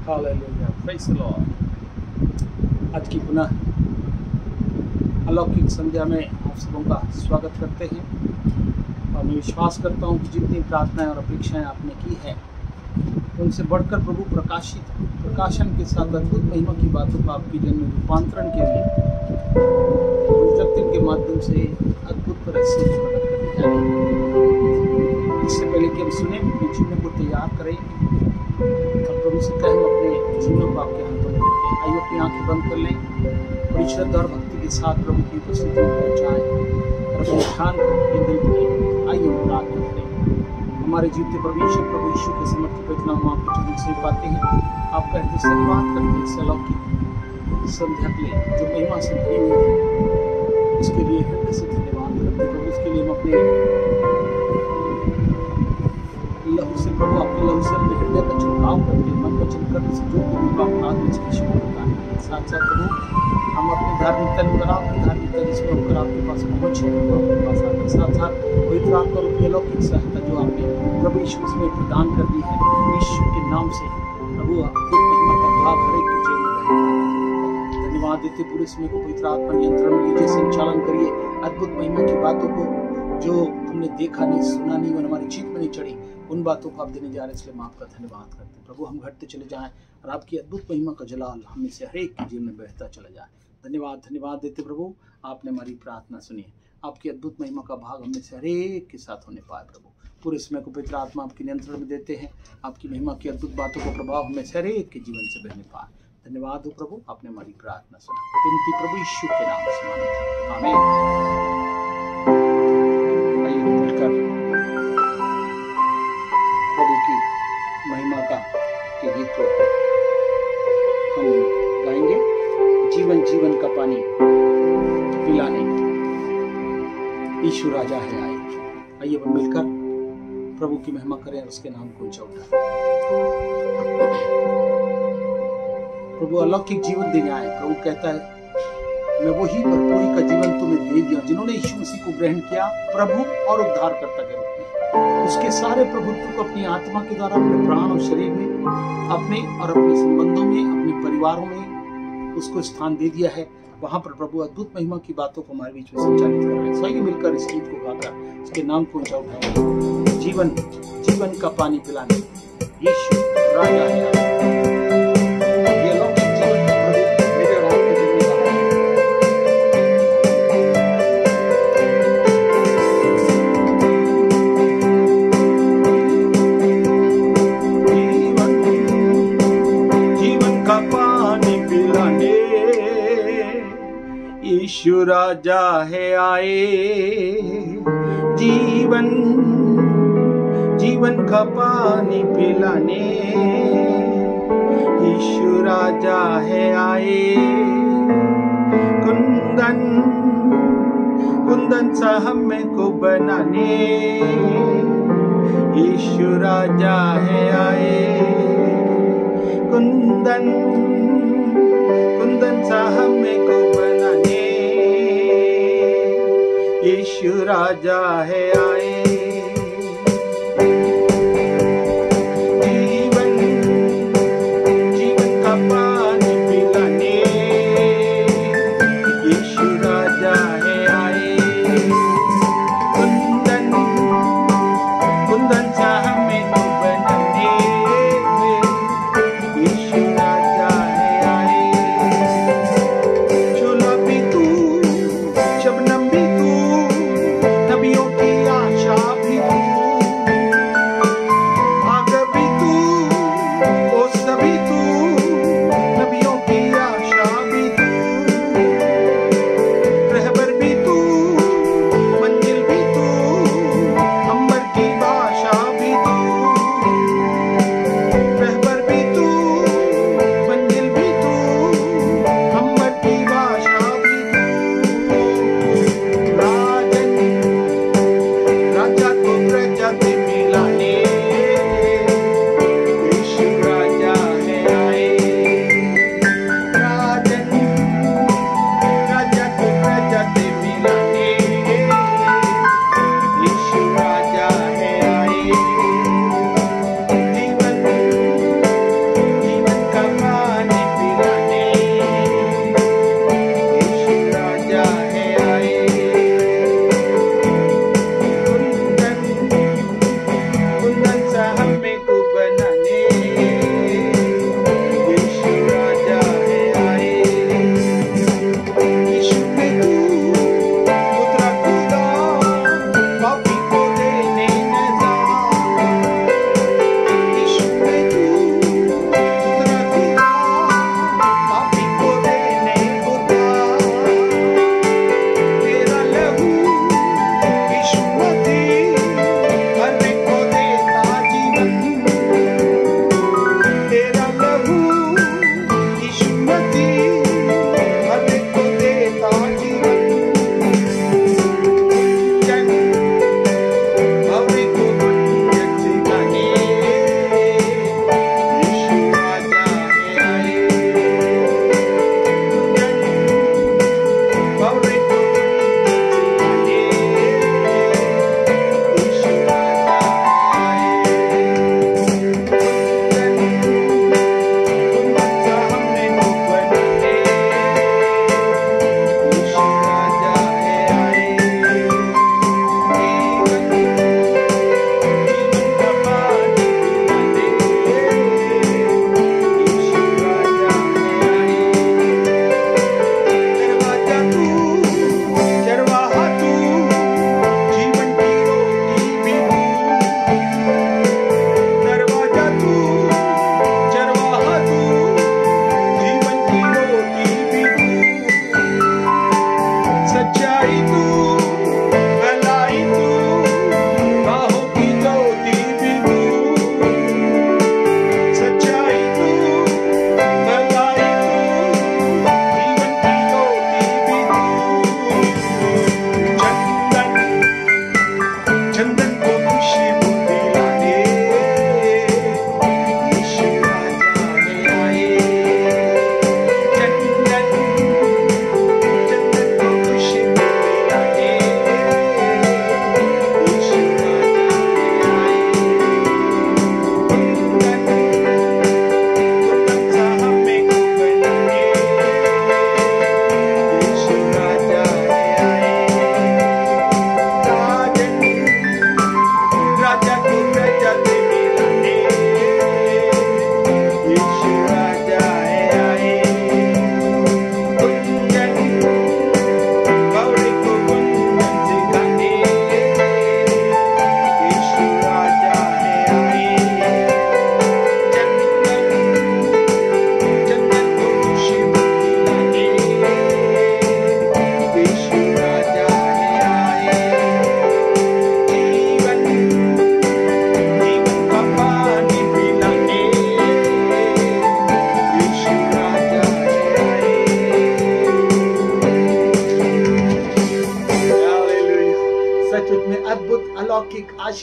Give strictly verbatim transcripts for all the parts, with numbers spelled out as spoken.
Hallelujah, praise the Lord. आज की पुनः अलौकिक संध्या में आप सबों का स्वागत करते हैं और मैं विश्वास करता हूं कि जितनी प्रार्थनाएं और अपेक्षाएं आपने की है उनसे बढ़कर प्रभु प्रकाशित प्रकाशन के साथ अद्भुत महिमा की बातों को आपकी जन्म रूपांतरण के लिए प्रोजेक्टिंग के माध्यम से अद्भुत तरह से प्रकट करने जा रहे हैं। इससे पहले कि हम सुने, अपने जीवन को तैयार करें और प्रभु से कहें अपने जीवन को आपके हाथों में देते हैं। आइए अपनी आंखें बंद कर लें, बड़ी श्रद्धा और भक्ति के साथ प्रभु की उपस्थिति में पहुंचाएं और अपने ध्यान को केंद्रित करें। आइए प्रार्थना करें। हमारे जीवते परमेश्वर प्रभु यीशु के समर्थ प्रार्थना हम आपके चरणों से पाते हैं। आपका हृदय से धन्यवाद करते हैं इस अलौकिक संध्या के लिए जो महिमा से भरी हुई है, इसके लिए हृदय से धन्यवाद करते हैं प्रभु। इसके लिए हम अपने लहू से प्रभु आपके लहू से अपने हृदय का छिड़काव करते हैं। मन वचन करने से जो भी पाप अपराध में इसकी क्षमा होता है। साथ साथ प्रभु हम अपनी धार्मिकता निकल आपकी धार्मिकता जिसमें होकर आपके पास पहुंचे आपके पास आते। साथ साथ पवित्र आत्मा रूपी अलौकिक सहायता जो आपने प्रभु यीशु में प्रदान कर दी है, यीशु के नाम से प्रभु आपकी महिमा का भाव हर एक के जीवन में रहेगा। धन्यवाद देते पूरे समय को पवित्र आत्मा नियंत्रण में लीजिए, संचालन करिए। अद्भुत महिमा की बातों को जो हमने देखा नहीं, सुना नहीं और हमारी जीत में नहीं चढ़ी, उन बातों को आप देने जा रहे हैं, इसलिए हम आपका धन्यवाद करते हैं प्रभु। हम घटते चले जाएं और आपकी अद्भुत महिमा का जलाल हमें से हर एक के जीवन में बहता चला जाए। धन्यवाद धन्यवाद देते प्रभु, आपने हमारी प्रार्थना सुनी। आपकी अद्भुत महिमा का भाग हमें से हर एक के साथ होने पाए प्रभु। पूरे समय को पवित्र आत्मा आपके नियंत्रण में देते हैं। आपकी महिमा की अद्भुत बातों का प्रभाव हमें से हर एक के जीवन से बहने पाए। धन्यवाद हो प्रभु, आपने हमारी प्रार्थना सुना। विनती प्रभु यीशु के नाम से मांगते हैं, आमीन। आइए मिलकर प्रभु की महिमा का के गीत को हम गाएंगे। जीवन जीवन का पानी पिलाने यीशु राजा है आए। आइए हम मिलकर प्रभु की महिमा करें और उसके नाम को ऊंचा उठाएं। प्रभु अलौकिक जीवन देने आए। प्रभु कहता है मैं वही भरपूरी का जीवन तुम्हें दे दिया जिन्होंने यीशु मसीह को ग्रहण किया प्रभु और उद्धारकर्ता के रूप में। उसके सारे प्रभुत्व को अपनी आत्मा के द्वारा अपने प्राण और शरीर में, अपने और अपने संबंधों में, अपने परिवारों में उसको स्थान दे दिया है। वहां पर प्रभु अद्भुत महिमा की बातों को हमारे बीच में संचालित कर रहे हैं। सही मिलकर इस गीत को गाकर उसके नाम को ऊंचा उठाएंगे। जीवन जीवन का पानी पिलाने यीशु राजा है। ये अलौकिक जीवन का प्रभु मेरे और आपके जीवन में आया है। जीवन जीवन का पानी पिलाने यीशु राजा है आए। जीवन जीवन का पानी पिलाने यीशु राजा है आए। कुंदन कुंदन सा हमें को बनाने यीशु राजा है आए। कुंदन कुंदन सा हमें को बनाने यीशु राजा है आए। जीवन जीवन का पानी पिलाने यीशु राजा है आए। कुंदन कुंदन सा हमें को बनाने यीशु राजा है आए। शोला भी तू शबनम भी तू, नबियों की आशा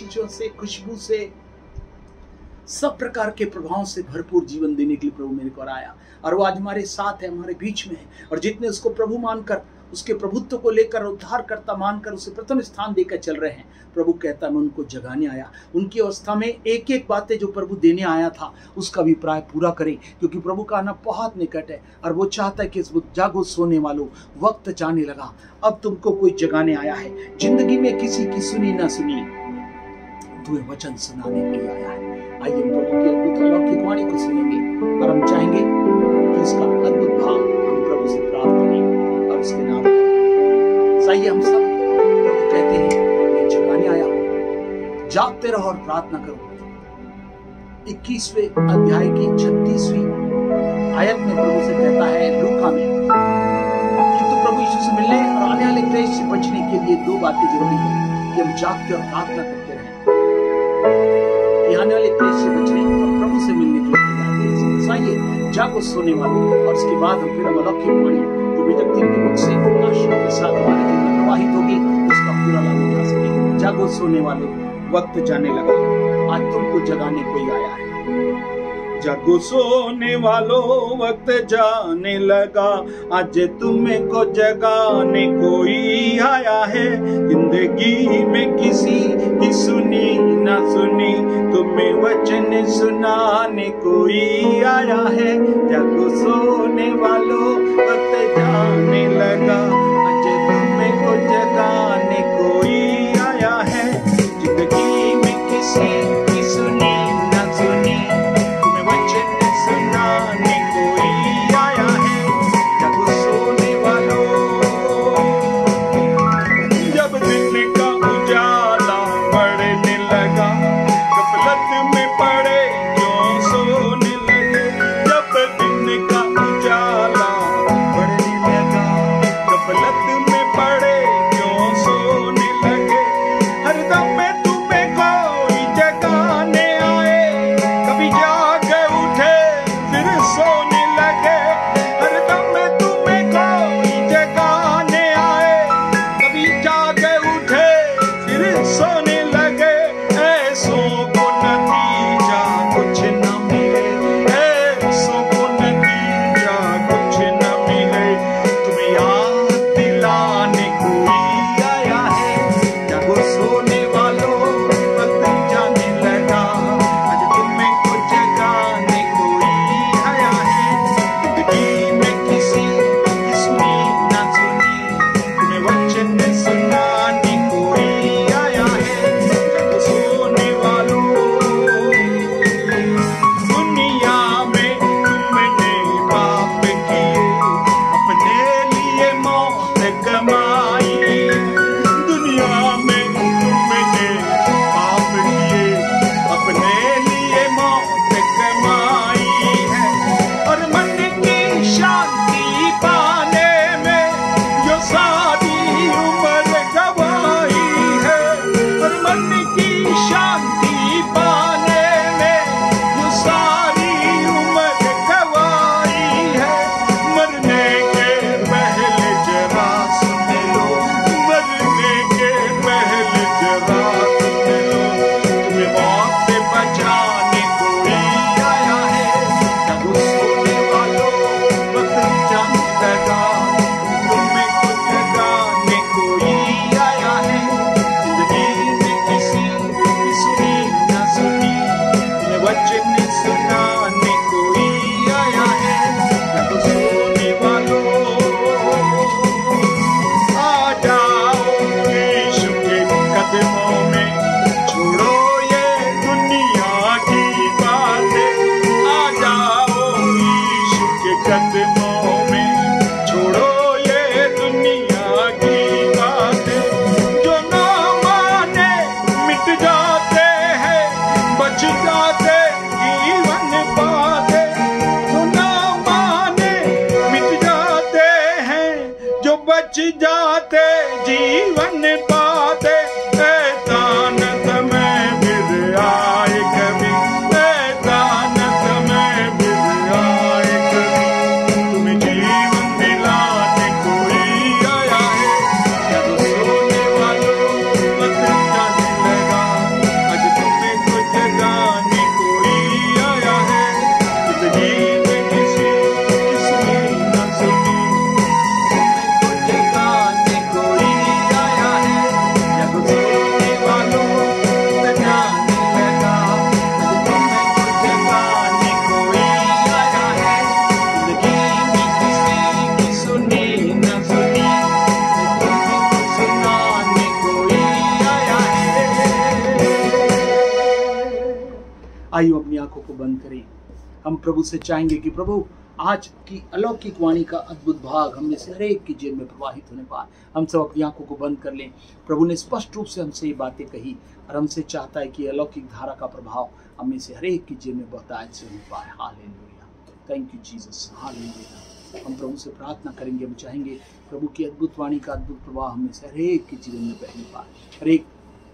आशीषों से, खुशबू से, सब प्रकार के प्रभावों से भरपूर जीवन देने के लिए प्रभु मेरे को आया। और वो आज हमारे साथ है, हमारे बीच में है। और जितने उसको प्रभु मानकर, उसके प्रभुत्व को लेकर, उद्धारकर्ता मानकर उसे प्रथम स्थान देकर चल रहे हैं, प्रभु कहता है मैं उनको जगाने आया। उनकी अवस्था में एक एक बातें जो प्रभु देने आया था उसका अभिप्राय पूरा करें, क्योंकि प्रभु का आना बहुत निकट है। और वो चाहता है कि जागो सोने वालों, वक्त जाने लगा, अब तुमको कोई जगाने आया है। जिंदगी में किसी की सुनी ना सुनी, तुम्हें वचन सुनाने के लिए आया है। आइए हम प्रभु की अद्भुत अलौकिक वाणी को सुनेंगे और हम चाहेंगे कि इसका अद्भुत भाव हम प्रभु से प्राप्त करें और उसके नाम पर। सही हम सब प्रभु कहते हैं मैं जगाने आया हूं, जागते रहो और प्रार्थना करो। इक्कीसवें अध्याय की छत्तीसवीं आयत में प्रभु से कहता है लूका में कि तू प्रभु यीशु से मिलने और आने वाले क्लेश से बचने के लिए दो बातें जरूरी है कि हम जागते और प्रार्थना करते रहें। आने वाले क्लेश से बचने और प्रभु से मिलने के लिए तैयार हैं। जागो सोने वालों। और उसके बाद हम फिर अलौकिक वाणी जो विजय के मुख से आशीष के साथ हमारे जीवन में प्रवाहित होगी, उसका पूरा लाभ उठा सकेंगे। जागो सोने वालों, वक्त जाने लगा, आज तुमको जगाने कोई आया है। जागो सोने वालों, वक्त जाने लगा, आज तुम्हें को जगाने कोई आया है। जिंदगी में किसी की सुनी ना सुनी, तुम्हें वचन सुनाने कोई आया है। जागो सोने वालों, वक्त जाने लगा, आज तुम्हें को जगाने कोई आया है। जिंदगी में किसी की सुनी ना सुनी, सुनाने कोई आया है। जागो सोने वालों, जब दिन का उजाला बढ़ने लगा, गफलत में पड़े क्यों सोने लगे। जब दिन का उजाला बढ़ने लगा, गफलत में पड़े क्यों सोने लगे। हर दम में तुम्हें कोई जगाने आए, कभी जाग उठे फिर सोने लगे। हर दम में तुम्हें कोई जगाने आए, कभी जाग उठे फिर सोने लगे। ऐसों को नतीजा कुछ न मिले, ऐसों को नतीजा कुछ न मिले, तुम्हें याद दिलाने कोई आया है। जागो सोने वालों, वक्त जाने लगा, आज तुम्हें को जगाने कोई आया है। जिंदगी में किसी की सुनी ना सुनी, तुम्हें वचन सुनाने कोई आया है। जागो सोने वालों, दुनिया में तुमने पाप किए, अपने लिए मौत कमाई। दुनिया में तुमने पाप किए, अपने लिए मौत कमाई है। और मन की शांति पाने में जो सारी उम्र गवाई है। और मन की शांति पाने में जो सारी उम्र गवाई है। मरने के पहले जरा सुन लो, मरने के पहले जरा सुन लो, तुम्हें मौत से बचाने कोई आया है। जागो सोने वालों, वक्त जाने लगा, तुम्हें को जगाने कोई आया है। जिंदगी में किसी की सुनी ना सुनी, तुम्हें वचन सुनाने कोई आया है। जागो सोने वालों, आ जाओ यीशु के कदमों में, छोड़ो ये दुनिया की बातें। आ जाओ यीशु के कदमों में, छोड़ो ये दुनिया की बातें। जो ना माने मिट जाते हैं, बच जाते जीवन पाते। जो ना माने मिट जाते हैं, जो बच जाते जीवन पाते। शैतान तुम्हें फिर आए कभी, शैतान तुम्हें फिर आए कभी, आइए अपनी आंखों को बंद करें। हम प्रभु से चाहेंगे कि प्रभु आज की अलौकिक वाणी का अद्भुत भाग हम में से हर एक की जीवन में प्रवाहित होने पाए। हम सब अपनी आंखों को बंद कर लें। प्रभु ने स्पष्ट रूप से हमसे ये बातें कही और हमसे चाहता है कि अलौकिक धारा का प्रभाव हम में से हर एक की जीवन में बहुतायत से हो पाए। Hallelujah, thank you Jesus, hallelujah. हम प्रभु से प्रार्थना करेंगे, हम चाहेंगे प्रभु की अद्भुत वाणी का अद्भुत प्रभाव हम में से हर एक के जीवन में बहने पाए। हर एक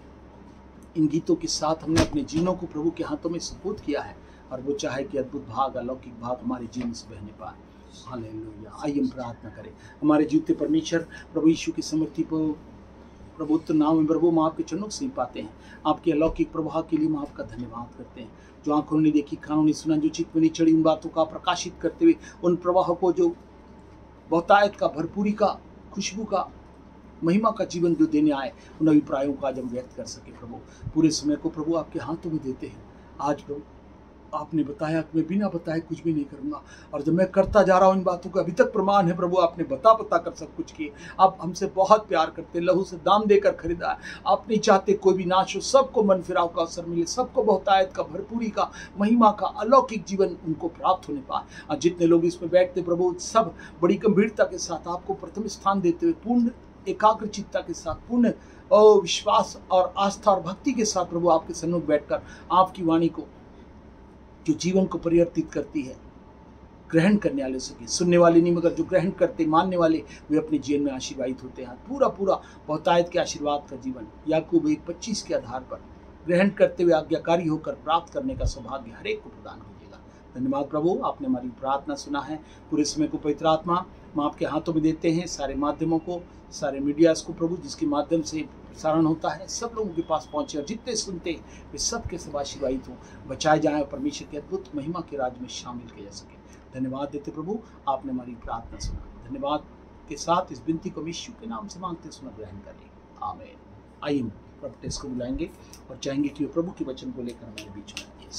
इन गीतों के साथ हमने अपने जीवनों को प्रभु के हाथों में सुपुर्द किया है और वो चाहे कि अद्भुत भाग, अलौकिक भाग हमारे जीवन से बहने पाए। हालेलुया। आइए हम प्रार्थना करें। हमारे जीवते परमेश्वर प्रभु यीशु की समर्थी पर प्रभु उत्तर नाम में प्रभु हम आपके चरणों से ही पाते हैं। आपके अलौकिक प्रभाव के लिए हम आपका धन्यवाद करते हैं। जो आंखों ने देखी, कानों ने सुना, जो चित्त में नहीं चढ़ी, उन बातों का प्रकाशित करते हुए उन प्रवाहों को जो बहुतायत का, भरपूरी का, खुशबू का, महिमा का जीवन जो देने आए, उन अभिप्रायों को आज हम व्यक्त कर सके। प्रभु पूरे समय को प्रभु आपके हाथों में देते हैं। आज प्रभु आपने बताया कि मैं बिना बताए कुछ भी नहीं करूंगा, और जब मैं करता जा रहा हूँ इन बातों का अभी तक प्रमाण है प्रभु आपने बता बता कर सब कुछ किए। आप हमसे बहुत प्यार करते, लहू से दाम देकर खरीदा। आप नहीं चाहते कोई भी नाश हो, सबको मन फिराव का अवसर मिले, सबको बहुतायत का, भरपूरी का, महिमा का, अलौकिक जीवन उनको प्राप्त होने पाए। और जितने लोग इसमें बैठते प्रभु सब बड़ी गंभीरता के साथ आपको प्रथम स्थान देते हुए, पूर्ण एकाग्रचित्ता के साथ, पूर्ण विश्वास और आस्था और भक्ति के साथ प्रभु आपके सन्मुख बैठकर आपकी वाणी को जो जीवन को परिवर्तित करती है ग्रहण करने वाले सके, सुनने वाले नहीं मगर जो ग्रहण करते, मानने वाले, वे अपने जीवन में आशीर्वादित होते हैं। पूरा पूरा बहुतायत के आशीर्वाद का जीवन याकूब एक पच्चीस के आधार पर ग्रहण करते हुए आज्ञाकारी होकर प्राप्त करने का सौभाग्य हर एक को प्रदान होगा। धन्यवाद प्रभु, आपने हमारी प्रार्थना सुना है। पूरे समय को पवित्र आत्मा हम आपके हाथों में देते हैं। सारे माध्यमों को, सारे मीडियाज को प्रभु जिसके माध्यम से प्रसारण होता है, सब लोगों के पास पहुंचे और जितने सुनते वे सब के सब आशीर्वादित हों, बचाए जाएं और परमेश्वर के अद्भुत महिमा के राज में शामिल किया जा सके। धन्यवाद देते प्रभु, आपने हमारी प्रार्थना सुना। धन्यवाद के साथ इस विनती को यीशु के नाम से मांगते सुना ग्रहण करें, आमीन। आइए प्रोफेट्स को बुलाएंगे और चाहेंगे कि वे प्रभु के वचन को लेकर हमारे बीच में आए।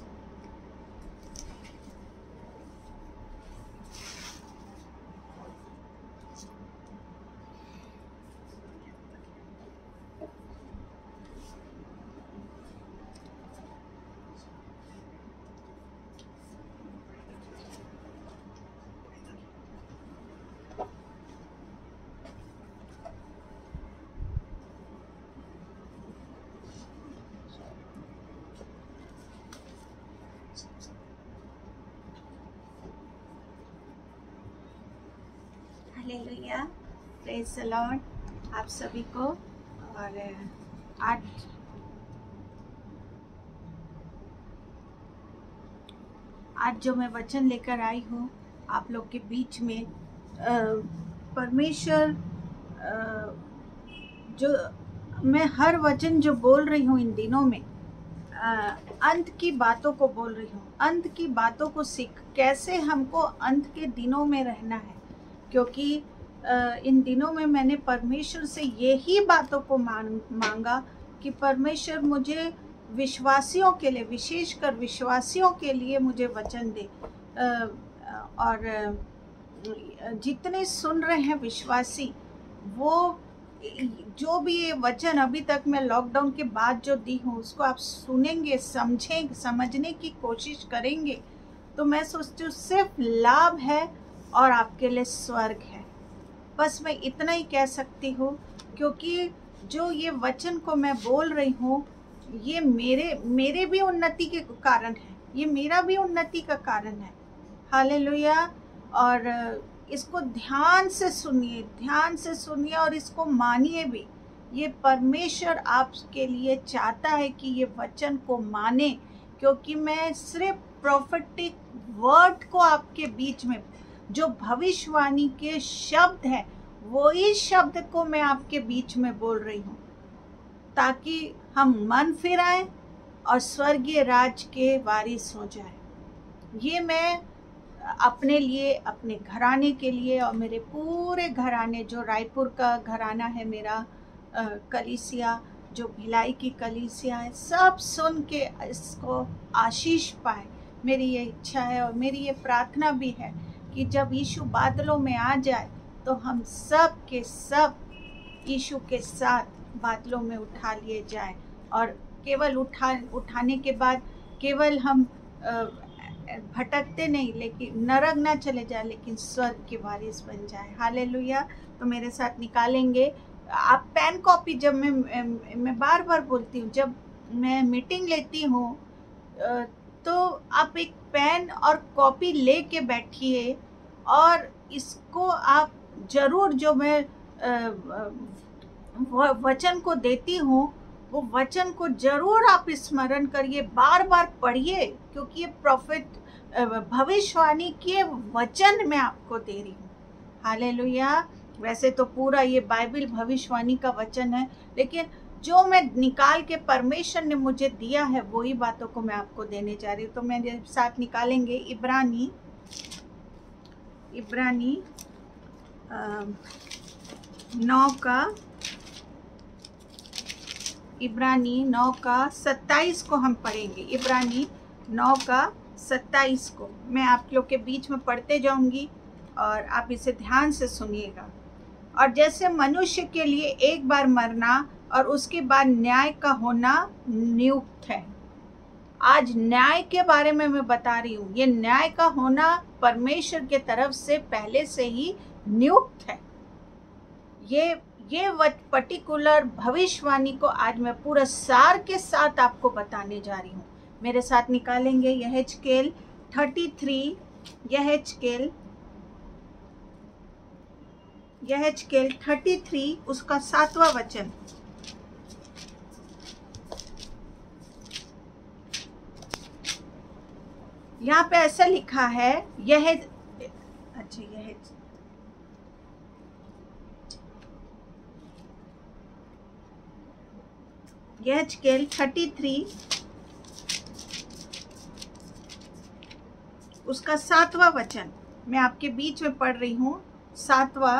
हालेलुया, प्रेज द लॉर्ड आप सभी को। और आज आज जो मैं वचन लेकर आई हूँ आप लोग के बीच में, परमेश्वर जो मैं हर वचन जो बोल रही हूँ इन दिनों में, आ, अंत की बातों को बोल रही हूँ। अंत की बातों को सीख, कैसे हमको अंत के दिनों में रहना है, क्योंकि इन दिनों में मैंने परमेश्वर से यही बातों को मांगा कि परमेश्वर मुझे विश्वासियों के लिए, विशेषकर विश्वासियों के लिए मुझे वचन दे। और जितने सुन रहे हैं विश्वासी, वो जो भी ये वचन अभी तक मैं लॉकडाउन के बाद जो दी हूँ उसको आप सुनेंगे, समझें, समझने की कोशिश करेंगे, तो मैं सोचती हूँ सिर्फ लाभ है और आपके लिए स्वर्ग है। बस मैं इतना ही कह सकती हूँ, क्योंकि जो ये वचन को मैं बोल रही हूँ ये मेरे मेरे भी उन्नति के कारण है, ये मेरा भी उन्नति का कारण है। हालेलुया। और इसको ध्यान से सुनिए, ध्यान से सुनिए और इसको मानिए भी। ये परमेश्वर आपके लिए चाहता है कि ये वचन को माने, क्योंकि मैं सिर्फ प्रोफेटिक वर्ड को आपके बीच में, जो भविष्यवाणी के शब्द हैं, वही शब्द को मैं आपके बीच में बोल रही हूँ, ताकि हम मन फिराएं और स्वर्गीय राज के वारिस हो जाए। ये मैं अपने लिए, अपने घराने के लिए और मेरे पूरे घराने, जो रायपुर का घराना है मेरा, कलीसिया, जो भिलाई की कलीसिया है, सब सुन के इसको आशीष पाए, मेरी ये इच्छा है और मेरी ये प्रार्थना भी है कि जब यीशु बादलों में आ जाए तो हम सब के सब यीशु के साथ बादलों में उठा लिए जाए। और केवल उठा उठाने के बाद केवल हम अ, भटकते नहीं, लेकिन नरक ना चले जाए, लेकिन स्वर्ग के वारिस बन जाए। हालेलुया। तो मेरे साथ निकालेंगे आप पेन कॉपी। जब मैं मैं बार बार बोलती हूँ, जब मैं मीटिंग लेती हूँ तो आप एक पेन और कॉपी ले के बैठिए, और इसको आप जरूर, जो मैं वचन को देती हूँ वो वचन को जरूर आप स्मरण करिए, बार बार पढ़िए, क्योंकि ये प्रॉफिट भविष्यवाणी के वचन मैं आपको दे रही हूँ। हालेलुया। वैसे तो पूरा ये बाइबल भविष्यवाणी का वचन है, लेकिन जो मैं निकाल के परमेश्वर ने मुझे दिया है वही बातों को मैं आपको देने जा रही हूँ। तो मेरे साथ निकालेंगे इब्रानी इब्रानी नौ का इब्रानी नौ का सत्ताईस को हम पढ़ेंगे। इब्रानी नौ का सत्ताईस को मैं आप लोग के बीच में पढ़ते जाऊंगी और आप इसे ध्यान से सुनिएगा। और जैसे मनुष्य के लिए एक बार मरना और उसके बाद न्याय का होना नियुक्त है। आज न्याय के बारे में मैं बता रही हूँ। ये न्याय का होना परमेश्वर के तरफ से पहले से ही नियुक्त है। ये ये पर्टिकुलर भविष्यवाणी को आज मैं पूरा सार के साथ आपको बताने जा रही हूँ। मेरे साथ निकालेंगे यहेजकेल थर्टी थ्री यहेजकेल यहेजकेल थर्टी थ्री उसका सातवां वचन। यहाँ पे ऐसा लिखा है, यह अच्छा यह यहेजकेल थर्टी थ्री उसका सातवां वचन मैं आपके बीच में पढ़ रही हूँ। सातवां,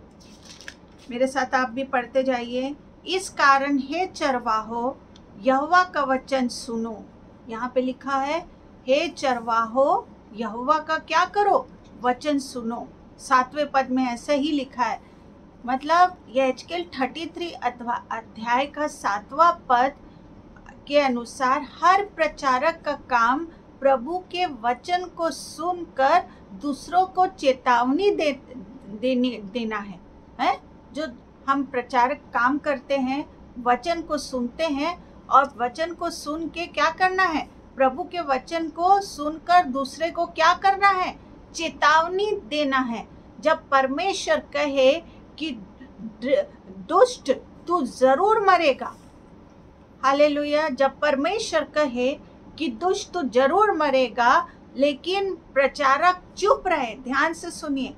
मेरे साथ आप भी पढ़ते जाइए। इस कारण हे चरवाहो यहोवा का वचन सुनो। यहाँ पे लिखा है, हे चरवाहो यहोवा का क्या करो, वचन सुनो। सातवें पद में ऐसा ही लिखा है। मतलब यहेजकेल थर्टी थ्री अथवा अध्याय का सातवां पद के अनुसार हर प्रचारक का काम प्रभु के वचन को सुनकर दूसरों को चेतावनी दे, देने देना है, है? जो हम प्रचारक काम करते हैं, वचन को सुनते हैं, और वचन को सुन के क्या करना है, प्रभु के वचन को सुनकर दूसरे को क्या करना है, चेतावनी देना है। जब परमेश्वर कहे कि दुष्ट तू जरूर मरेगा, हालेलुया, जब परमेश्वर कहे कि दुष्ट तू जरूर मरेगा, लेकिन प्रचारक चुप रहे, ध्यान से सुनिए,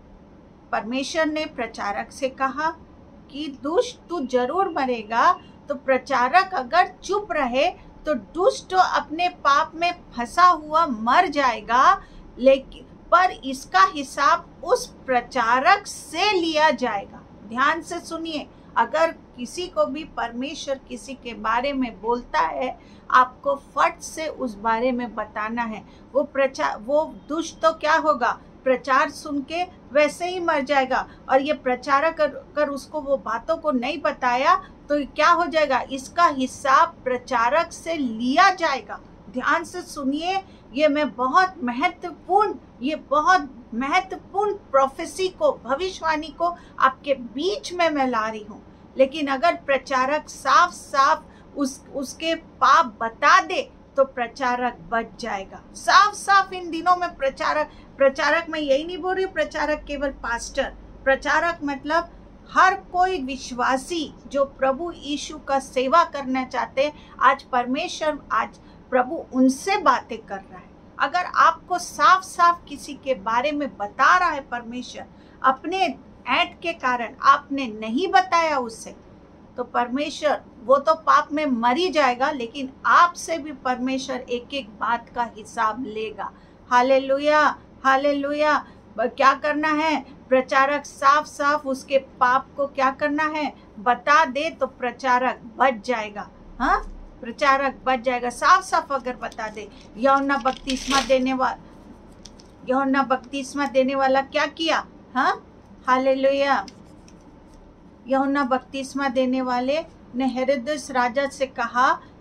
परमेश्वर ने प्रचारक से कहा कि दुष्ट तू जरूर मरेगा, तो प्रचारक अगर चुप रहे तो दुष्ट अपने पाप में फंसा हुआ मर जाएगा, लेकिन पर इसका हिसाब उस प्रचारक से लिया जाएगा। ध्यान से सुनिए, अगर किसी को भी परमेश्वर किसी के बारे में बोलता है, आपको फट से उस बारे में बताना है। वो प्रचार वो दुष्ट तो क्या होगा, प्रचार सुन के वैसे ही मर जाएगा, और ये प्रचारक अगर उसको वो बातों को नहीं बताया तो क्या हो जाएगा, इसका हिसाब प्रचारक से लिया जाएगा। ध्यान से सुनिए, ये मैं बहुत महत्वपूर्ण ये बहुत महत्वपूर्ण प्रोफेसी को, भविष्यवाणी को आपके बीच में मैं ला रही हूँ। लेकिन अगर प्रचारक साफ साफ उस उसके पाप बता दे तो प्रचारक बच जाएगा। साफ साफ इन दिनों में प्रचारक प्रचारक मैं यही नहीं बोल रही प्रचारक केवल पास्टर, प्रचारक मतलब हर कोई विश्वासी जो प्रभु यीशु का सेवा करना चाहते हैं। आज परमेश्वर आज प्रभु उनसे बातें कर रहा है। अगर आपको साफ साफ किसी के बारे में बता रहा है परमेश्वर, अपने ऐट के कारण आपने नहीं बताया उससे, तो परमेश्वर वो तो पाप में मर ही जाएगा, लेकिन आपसे भी परमेश्वर एक एक बात का हिसाब लेगा। Hallelujah, hallelujah. क्या करना है, प्रचारक साफ साफ उसके पाप को क्या करना है, बता दे तो प्रचारक बच जाएगा। हाँ, प्रचारक बच जाएगा, साफ साफ अगर बता दे। यूहन्ना बपतिस्मा देने वाला यूहन्ना बपतिस्मा देने वाला क्या किया, हाँ, हालेलुया। यूहन्ना बपतिस्मा देने वाले ने हेरोदेस राजा से कहा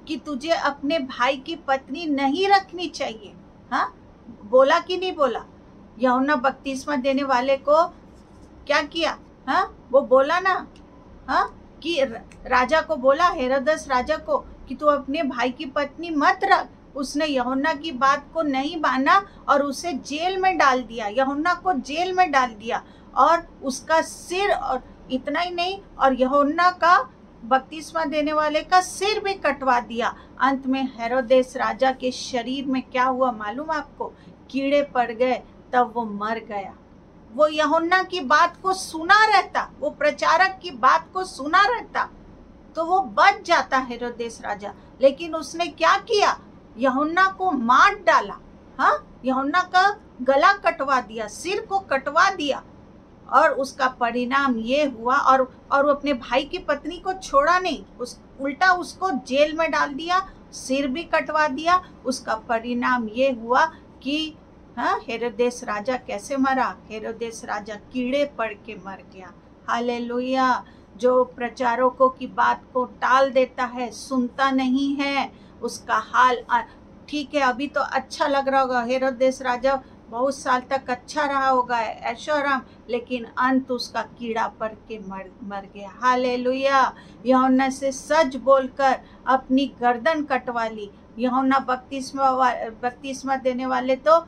कि तुझे अपने भाई की पत्नी नहीं रखनी चाहिए। हाँ, बोला कि नहीं बोला? यूहन्ना बपतिस्मा देने वाले को क्या किया? हाँ, वो बोला ना, हाँ, कि राजा को बोला, हेरोदेस राजा को, कि तू अपने भाई की पत्नी मत रख। उसने यूहन्ना की बात को नहीं माना और उसे जेल में डाल दिया, यूहन्ना को जेल में डाल दिया और उसका सिर, और इतना ही नहीं, और यूहन्ना का बपतिस्मा देने वाले का सिर भी कटवा दिया। अंत में हेरोदेस राजा के शरीर में क्या हुआ मालूम आपको? कीड़े पड़ गए, तब वो मर गया। वो यूहन्ना की बात को सुना रहता, वो प्रचारक की बात को सुना रहता तो वो बच जाता हेरोदेस राजा। लेकिन उसने क्या किया? यूहन्ना को मार डाला। हाँ, यूहन्ना का गला कटवा दिया, सिर को कटवा दिया और उसका परिणाम ये हुआ। और और वो अपने भाई की पत्नी को छोड़ा नहीं, उस उल्टा उसको जेल में डाल दिया, सिर भी कटवा दिया। उसका परिणाम ये हुआ कि हाँ, हेरोदेस राजा कैसे मरा? हेरोदेस राजा कीड़े पड़ के मर गया। हालेलुया। जो प्रचारकों की बात को टाल देता है, सुनता नहीं है, उसका हाल ठीक है। अभी तो अच्छा लग रहा होगा, हेरोदेस राजा बहुत साल तक अच्छा रहा होगा, ऐशो आराम, लेकिन अंत उसका कीड़ा पड़ के मर मर गया। हालेलुया। यूहन्ना से सच बोलकर अपनी गर्दन कटवा ली। यूहन्ना बपतिस्मा बपतिस्मा देने वाले तो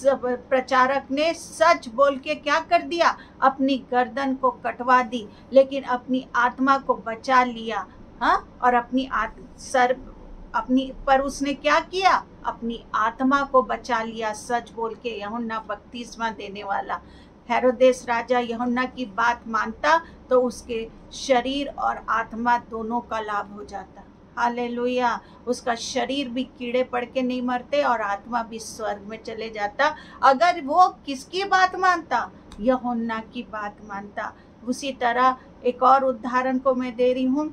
प्रचारक ने सच बोल के क्या कर दिया? अपनी गर्दन को कटवा दी, लेकिन अपनी आत्मा को बचा लिया। हाँ, और अपनी आत्म सर अपनी पर उसने क्या किया? अपनी आत्मा को बचा लिया सच बोल के। यूहन्ना बपतिस्मा देने वाला, हेरोदेस राजा यूहन्ना की बात मानता तो उसके शरीर और आत्मा दोनों का लाभ हो जाता। हालेलुया। उसका शरीर भी कीड़े पड़ के नहीं मरते और आत्मा भी स्वर्ग में चले जाता, अगर वो किसकी बात मानता? यूहन्ना की बात मानता। उसी तरह एक और उदाहरण को मैं दे रही हूँ।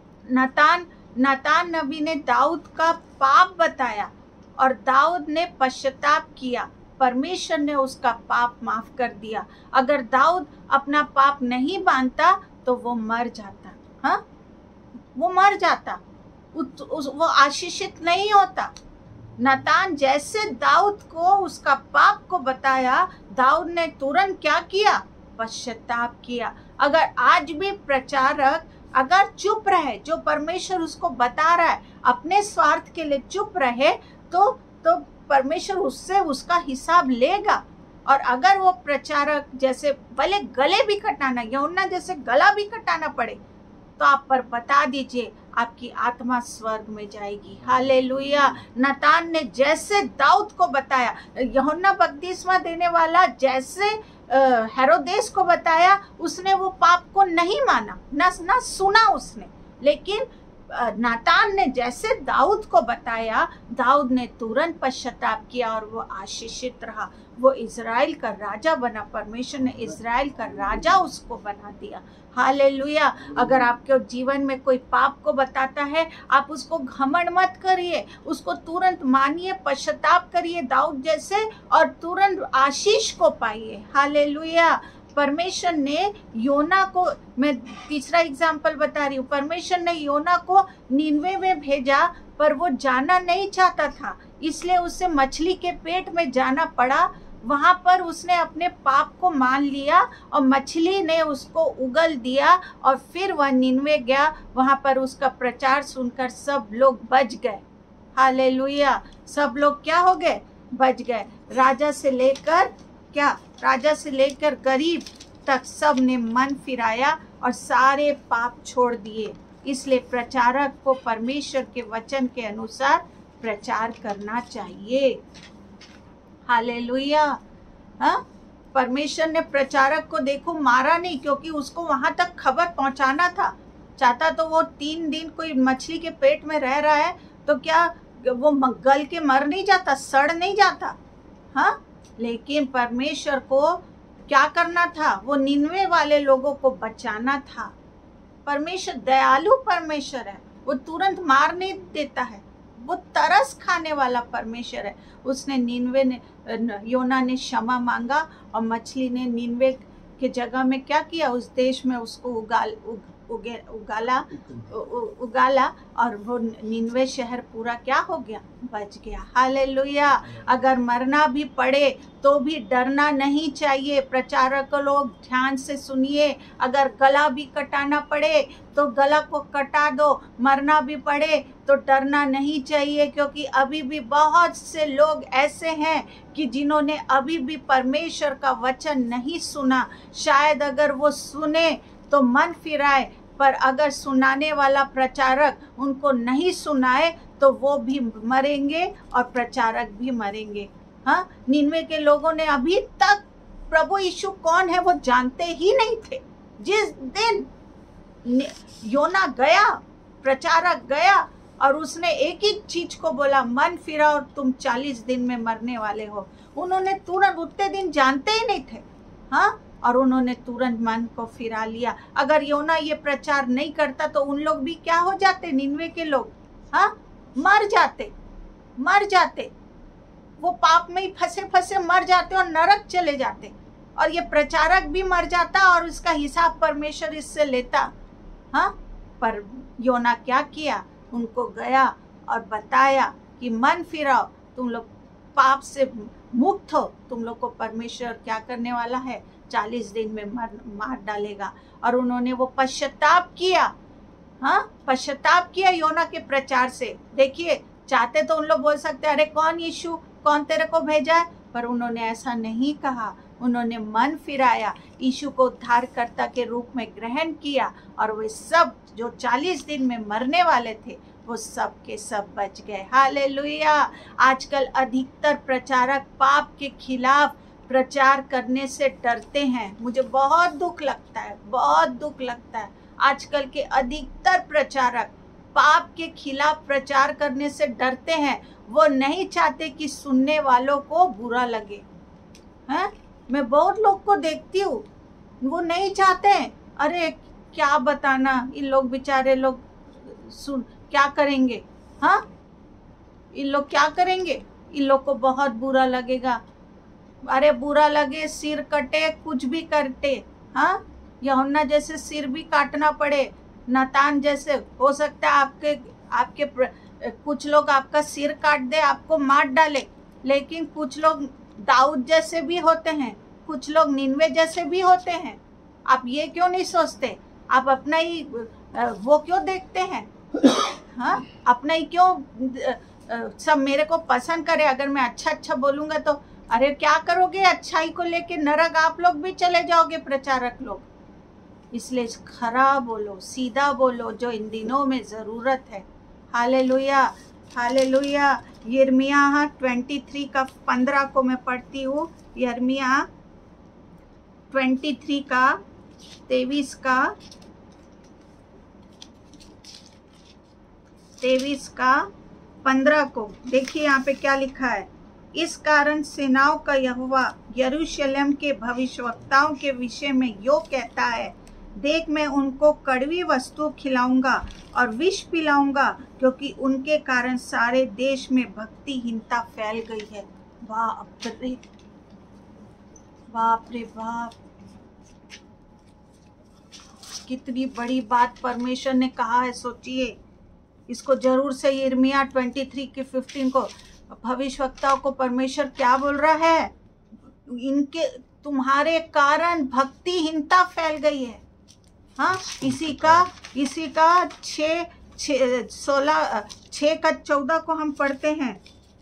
नातान नातान नबी ने दाऊद का पाप बताया और दाऊद ने पश्चाताप किया, परमेश्वर ने उसका पाप माफ कर दिया। अगर दाऊद अपना पाप नहीं मानता तो वो मर जाता। हाँ, वो मर जाता, उस, उस, वो आशीषित नहीं होता। नातान जैसे दाऊद को उसका पाप को बताया, दाऊद ने तुरंत क्या किया? पश्चाताप किया। अगर आज भी प्रचारक अगर चुप रहे, जो परमेश्वर उसको बता रहा है, अपने स्वार्थ के लिए चुप रहे, तो तो परमेश्वर उससे उसका हिसाब लेगा। और अगर वो प्रचारक जैसे भले गले भी कटाना, यूहन्ना जैसे गला भी कटाना पड़े, तो आप पर बता दीजिए, आपकी आत्मा स्वर्ग में जाएगी। हालेलुया। नातान ने जैसे दाऊद को बताया, यूहन्ना बपतिस्मा देने वाला जैसे हेरोदेस को बताया, उसने वो पाप को नहीं माना, ना ना सुना उसने। लेकिन नातान ने जैसे दाऊद को बताया, दाऊद ने तुरंत पश्चाताप किया और वो आशीषित रहा। वो इज़राइल का राजा बना, परमेश्वर ने इज़राइल का राजा उसको बना दिया। हालेलुया। अगर आपके जीवन में कोई पाप को बताता है, आप उसको घमंड मत करिए, उसको तुरंत मानिए, पश्चाताप करिए दाऊद जैसे, और तुरंत आशीष को पाइए। हालेलुया। परमेश्वर ने योना को, मैं तीसरा एग्जाम्पल बता रही हूँ, परमेश्वर ने योना को निनवे में भेजा, पर वो जाना नहीं चाहता था, इसलिए उसे मछली के पेट में जाना पड़ा। वहां पर उसने अपने पाप को मान लिया और मछली ने उसको उगल दिया और फिर वह निनवे गया। वहां पर उसका प्रचार सुनकर सब लोग बच गए। हालेलुया। सब लोग क्या हो गए? बच गए। राजा से लेकर क्या राजा से लेकर गरीब तक सब ने मन फिराया और सारे पाप छोड़ दिए। इसलिए प्रचारक को परमेश्वर के वचन के अनुसार प्रचार करना चाहिए। हालेलुया। हाँ, परमेश्वर ने प्रचारक को देखो मारा नहीं, क्योंकि उसको वहां तक खबर पहुंचाना था। चाहता तो वो तीन दिन कोई मछली के पेट में रह रहा है तो क्या वो गल के मर नहीं जाता, सड़ नहीं जाता? हाँ, लेकिन परमेश्वर को क्या करना था? वो निनवे वाले लोगों को बचाना था। परमेश्वर दयालु परमेश्वर है, वो तुरंत मार नहीं देता है, वो तरस खाने वाला परमेश्वर है। उसने निनवे ने, योना ने क्षमा मांगा और मछली ने निनवे के जगह में क्या किया? उस देश में उसको उगाल उग, उगे उगाला उ, उ, उगाला और वो निन्वे शहर पूरा क्या हो गया, बच गया। हालेलुया। अगर मरना भी पड़े तो भी डरना नहीं चाहिए। प्रचारक लोग ध्यान से सुनिए, अगर गला भी कटाना पड़े तो गला को कटा दो, मरना भी पड़े तो डरना नहीं चाहिए, क्योंकि अभी भी बहुत से लोग ऐसे हैं कि जिन्होंने अभी भी परमेश्वर का वचन नहीं सुना। शायद अगर वो सुने तो मन फिराए, पर अगर सुनाने वाला प्रचारक उनको नहीं सुनाए तो वो भी मरेंगे और प्रचारक भी मरेंगे। हाँ, निन्वे के लोगों ने अभी तक प्रभु यीशु कौन है वो जानते ही नहीं थे। जिस दिन योना गया, प्रचारक गया और उसने एक ही चीज को बोला, मन फिरा और तुम चालीस दिन में मरने वाले हो, उन्होंने तुरंत उतने दिन जानते ही नहीं थे। हाँ, और उन्होंने तुरंत मन को फिरा लिया। अगर योना ये प्रचार नहीं करता तो उन लोग भी क्या हो जाते, निन्वे के लोग, हाँ, मर जाते, मर जाते, वो पाप में ही फंसे फंसे मर जाते और नरक चले जाते, और ये प्रचारक भी मर जाता और उसका हिसाब परमेश्वर इससे लेता। हाँ, पर योना क्या किया, उनको गया और बताया कि मन फिराओ, तुम लोग पाप से मुक्त हो, तुम लोग को परमेश्वर क्या करने वाला है, चालीस दिन में मर मार डालेगा। और उन्होंने वो पश्चाताप किया। हाँ, पश्चाताप किया योना के प्रचार से। देखिए, चाहते तो उन लोग बोल सकते अरे कौन यीशु, कौन तेरे को भेजा है, पर उन्होंने ऐसा नहीं कहा। उन्होंने मन फिराया, यीशु को उद्धारकर्ता के रूप में ग्रहण किया, और वे सब जो चालीस दिन में मरने वाले थे वो सब के सब बच गए। हालेलुया। आजकल अधिकतर प्रचारक पाप के खिलाफ प्रचार करने से डरते हैं। मुझे बहुत दुख लगता है, बहुत दुख लगता है। आजकल के अधिकतर प्रचारक पाप के खिलाफ प्रचार करने से डरते हैं। वो नहीं चाहते कि सुनने वालों को बुरा लगे। हैं? मैं बहुत लोग को देखती हूँ, वो नहीं चाहते हैं, अरे क्या बताना, इन लोग बेचारे लोग सुन क्या करेंगे। हाँ, इन लोग क्या करेंगे, इन लोग को बहुत बुरा लगेगा। अरे बुरा लगे, सिर कटे, कुछ भी करते। हाँ, यूहन्ना जैसे सिर भी काटना पड़े, नातान जैसे, हो सकता है आपके आपके प्र, कुछ लोग आपका सिर काट दे, आपको मार डाले, लेकिन कुछ लोग दाऊद जैसे भी होते हैं, कुछ लोग निन्वे जैसे भी होते हैं। आप ये क्यों नहीं सोचते, आप अपना ही वो क्यों देखते हैं। हाँ, अपना ही क्यों सब मेरे को पसंद करे। अगर मैं अच्छा अच्छा बोलूंगा तो अरे क्या करोगे, अच्छाई को लेके नरक आप लोग भी चले जाओगे, प्रचारक लोग। इसलिए खरा बोलो, सीधा बोलो, जो इन दिनों में ज़रूरत है। Hallelujah, hallelujah. यिर्मयाह तेईस का पंद्रह को मैं पढ़ती हूँ। यिर्मयाह तेईस का तेईस का तेईस का पंद्रह को देखिए, यहाँ पे क्या लिखा है। इस कारण सेनाओं का यहोवा यरूशलेम के भविष्यवक्ताओं के विषय में यो कहता है, देख मैं उनको कड़वी वस्तु खिलाऊंगा और विष पिलाऊंगा, क्योंकि उनके कारण सारे देश में भक्तिहीनता फैल गई है। बाप रे बाप रे बाप, कितनी बड़ी बात परमेश्वर ने कहा है, सोचिए। इसको जरूर से यिर्मयाह तेईस के पंद्रह को भविष्यवक्ताओं को परमेश्वर क्या बोल रहा है, इनके तुम्हारे कारण भक्तिहीनता फैल गई है। हाँ, इसी का इसी का छः छः सोलह छः का चौदह को हम पढ़ते हैं।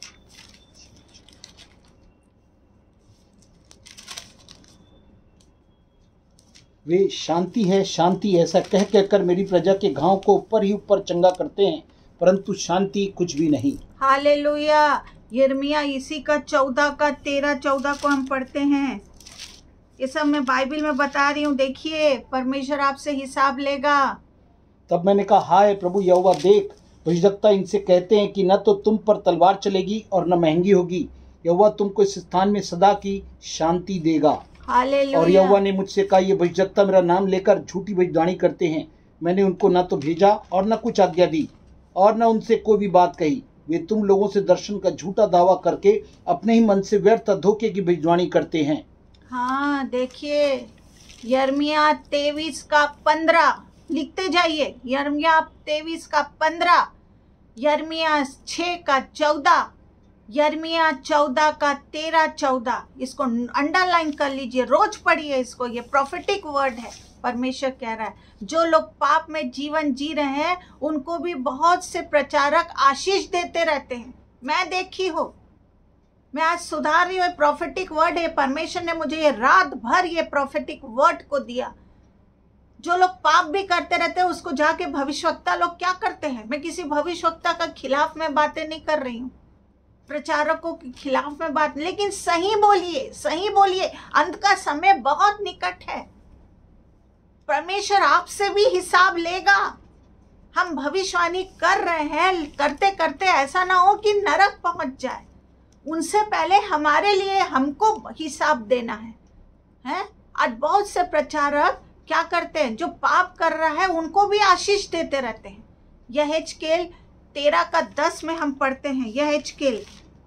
वे शांति है शांति ऐसा कह कहकर मेरी प्रजा के घाव को ऊपर ही ऊपर चंगा करते हैं, परंतु शांति कुछ भी नहीं। हालेलुया। यिर्मयाह इसी का चौदह का तेरह चौदह को हम पढ़ते हैं। ये सब मैं बाइबल में बता रही हूँ। देखिए, परमेश्वर आपसे हिसाब लेगा। तब मैंने कहा, हाय प्रभु यहोवा, देख भविष्यवक्ता इनसे कहते हैं कि न तो तुम पर तलवार चलेगी और न महंगी होगी। यहोवा तुमको इस स्थान में सदा की शांति देगा। हालेलुया। और यहोवा ने मुझसे कहा, ये भविष्यवक्ता मेरा नाम लेकर झूठी भविष्यवाणी करते हैं। मैंने उनको न तो भेजा और न कुछ आज्ञा दी और न उनसे कोई भी बात कही। वे तुम लोगों से दर्शन का झूठा दावा करके अपने ही मन से व्यर्थ धोखे की भविष्यवाणी करते हैं। हाँ, देखिए यिर्मयाह तेईस का पंद्रह लिखते जाइए। यिर्मयाह तेईस का पंद्रह, यिर्मयाह छः का चौदह, यिर्मयाह चौदह का तेरह चौदह, इसको अंडरलाइन कर लीजिए, रोज पढ़िए इसको। ये प्रोफेटिक वर्ड है। परमेश्वर कह रहा है जो लोग पाप में जीवन जी रहे हैं उनको भी बहुत से प्रचारक आशीष देते रहते हैं। मैं देखी हो, मैं आज सुधार रही हूँ। प्रोफेटिक वर्ड है, परमेश्वर ने मुझे ये रात भर ये प्रोफेटिक वर्ड को दिया। जो लोग पाप भी करते रहते हैं उसको जाके भविष्यवक्ता लोग क्या करते हैं, मैं किसी भविष्यवक्ता का खिलाफ में बातें नहीं कर रही हूँ, प्रचारकों के खिलाफ में बात, लेकिन सही बोलिए, सही बोलिए। अंत का समय बहुत निकट है। परमेश्वर आपसे भी हिसाब लेगा। हम भविष्यवाणी कर रहे हैं, करते करते ऐसा ना हो कि नरक पहुंच जाए। उनसे पहले हमारे लिए हमको हिसाब देना है, हैं? आज बहुत से प्रचारक क्या करते हैं, जो पाप कर रहा है उनको भी आशीष देते रहते हैं। यहेजकेल तेरह का दस में हम पढ़ते हैं। यहेजकेल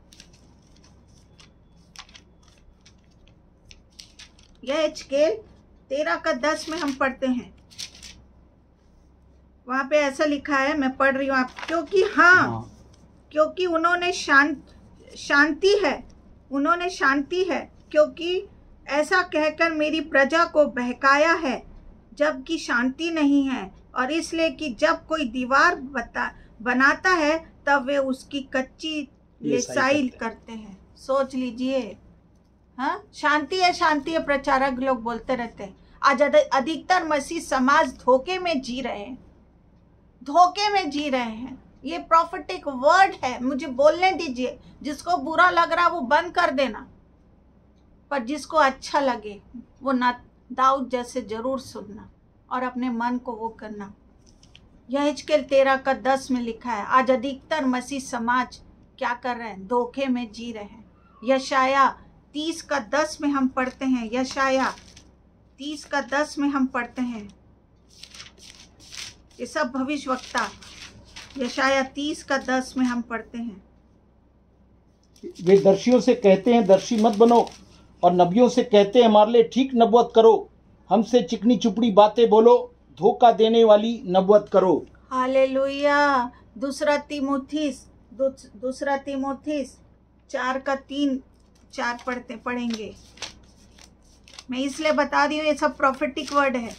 यहेजकेल तेरह का दस में हम पढ़ते हैं। वहां पे ऐसा लिखा है, मैं पढ़ रही हूँ आप, क्योंकि हाँ, हाँ। क्योंकि उन्होंने शांत शांति है उन्होंने शांति है क्योंकि ऐसा कहकर मेरी प्रजा को बहकाया है जबकि शांति नहीं है, और इसलिए कि जब कोई दीवार बता बनाता है तब वे उसकी कच्ची लेसाई करते हैं। सोच लीजिए, हाँ, शांति है शांति है प्रचारक लोग बोलते रहते हैं। आज अधिकतर मसीह समाज धोखे में जी रहे हैं, धोखे में जी रहे हैं। ये प्रोफेटिक वर्ड है, मुझे बोलने दीजिए। जिसको बुरा लग रहा वो बंद कर देना, पर जिसको अच्छा लगे वो ना दाऊद जैसे जरूर सुनना और अपने मन को वो करना। यहेजकेल तेरह का दस में लिखा है, आज अधिकतर मसीह समाज क्या कर रहे हैं, धोखे में जी रहे हैं। यशाया तीस का दस में हम पढ़ते हैं। यशाया तीस का दस में हम पढ़ते हैं। ये सब भविष्यवक्ता, यशाया तीस का दस में हम पढ़ते हैं। वे दर्शियों से कहते हैं दर्शी मत बनो, और नबियों से कहते हैं हमारे लिए ठीक नबुवत करो। हमसे चिकनी चुपड़ी बातें बोलो, धोखा देने वाली नबुवत करो। हालेलुया। दूसरा तीमुथिस दूसरा तीमुथिस चार का तीन चार पढ़ते पढ़ेंगे। मैं इसलिए बता रही हूँ ये सब प्रोफेटिक वर्ड है।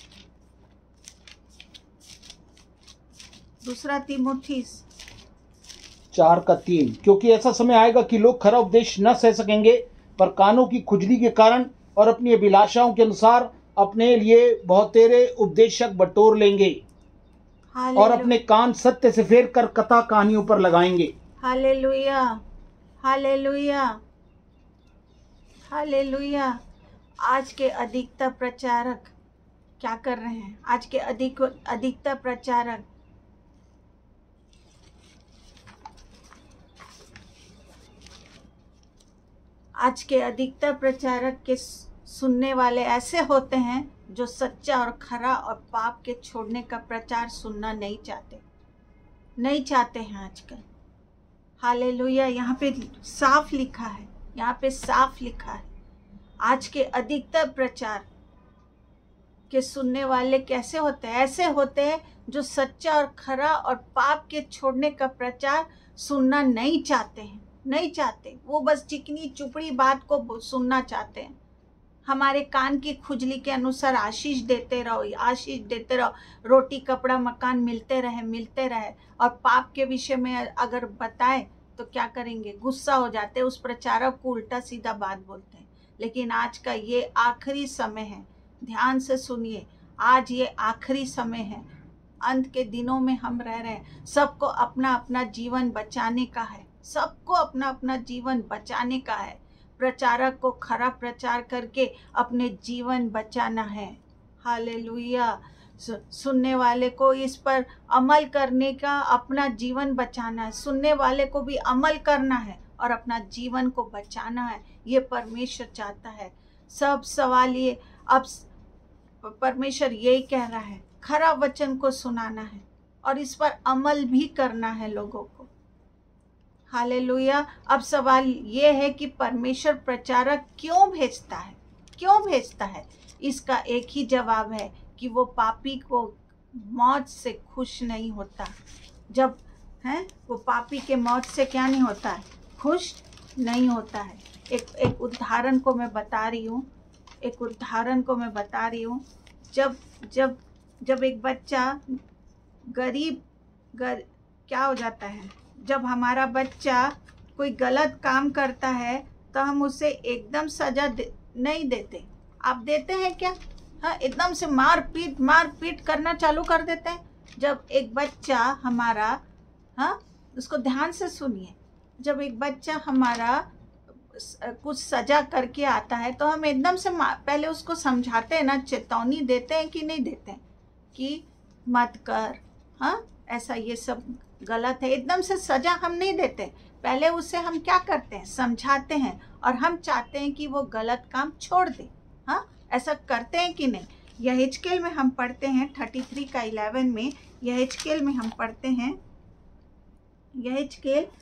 दूसरा तीमुथिस चार का तीन, क्योंकि ऐसा समय आएगा कि लोग खरा उपदेश न सह सकेंगे, पर कानों की खुजली के कारण और अपनी अभिलाषाओं के अनुसार अपने लिए बहुतेरे उपदेशक बटोर लेंगे और अपने कान सत्य से फेर कर कथा कहानियों पर लगाएंगे। Hallelujah, hallelujah, hallelujah. आज के अधिकतर प्रचारक क्या कर रहे हैं? आज के अधिक अधिकतर प्रचारक आज के अधिकतर प्रचारक के सुनने वाले ऐसे होते हैं जो सच्चा और खरा और पाप के छोड़ने का प्रचार सुनना नहीं चाहते नहीं चाहते हैं आजकल। हालेलुया। यहाँ पे साफ लिखा है, यहाँ पे साफ लिखा है, आज के अधिकतर प्रचार के सुनने वाले कैसे होते हैं? ऐसे होते हैं जो सच्चा और खरा और पाप के छोड़ने का प्रचार सुनना नहीं चाहते हैं, नहीं चाहते। वो बस चिकनी चुपड़ी बात को सुनना चाहते हैं। हमारे कान की खुजली के अनुसार आशीष देते रहो, आशीष देते रहो, रोटी कपड़ा मकान मिलते रहे मिलते रहे और पाप के विषय में अगर बताएं तो क्या करेंगे? गुस्सा हो जाते हैं, उस प्रचारक को उल्टा सीधा बात बोलते हैं। लेकिन आज का ये आखिरी समय है, ध्यान से सुनिए, आज ये आखिरी समय है, अंत के दिनों में हम रह रहे हैं। सबको अपना अपना जीवन बचाने का है, सबको अपना अपना जीवन बचाने का है। प्रचारक को खरा प्रचार करके अपने जीवन बचाना है। हालेलुया। सुनने वाले को इस पर अमल करने का, अपना जीवन बचाना है। सुनने वाले को भी अमल करना है और अपना जीवन को बचाना है। ये परमेश्वर चाहता है। सब सवाल ये, अब परमेश्वर यही कह रहा है, खरा वचन को सुनाना है और इस पर अमल भी करना है लोगों को। हालेलुया। अब सवाल ये है कि परमेश्वर प्रचारक क्यों भेजता है? क्यों भेजता है? इसका एक ही जवाब है कि वो पापी को मौत से खुश नहीं होता। जब है वो पापी के मौत से क्या नहीं होता है, खुश नहीं होता है। एक एक उदाहरण को मैं बता रही हूँ, एक उदाहरण को मैं बता रही हूँ। जब जब जब एक बच्चा गरीब गर क्या हो जाता है, जब हमारा बच्चा कोई गलत काम करता है तो हम उसे एकदम सजा दे, नहीं देते। आप देते हैं क्या? हाँ, एकदम से मार पीट मार पीट करना चालू कर देते हैं। जब एक बच्चा हमारा, हाँ उसको ध्यान से सुनिए, जब एक बच्चा हमारा कुछ सजा करके आता है तो हम एकदम से पहले उसको समझाते हैं ना, चेतावनी देते हैं कि नहीं देते हैं कि मत कर, हाँ ऐसा ये सब गलत है। एकदम से सजा हम नहीं देते, पहले उसे हम क्या करते हैं, समझाते हैं, और हम चाहते हैं कि वो गलत काम छोड़ दे। हाँ, ऐसा करते हैं कि नहीं? यहेजकेल में हम पढ़ते हैं तैंतीस का ग्यारह में, यहेजकेल में हम पढ़ते हैं, यहेजकेल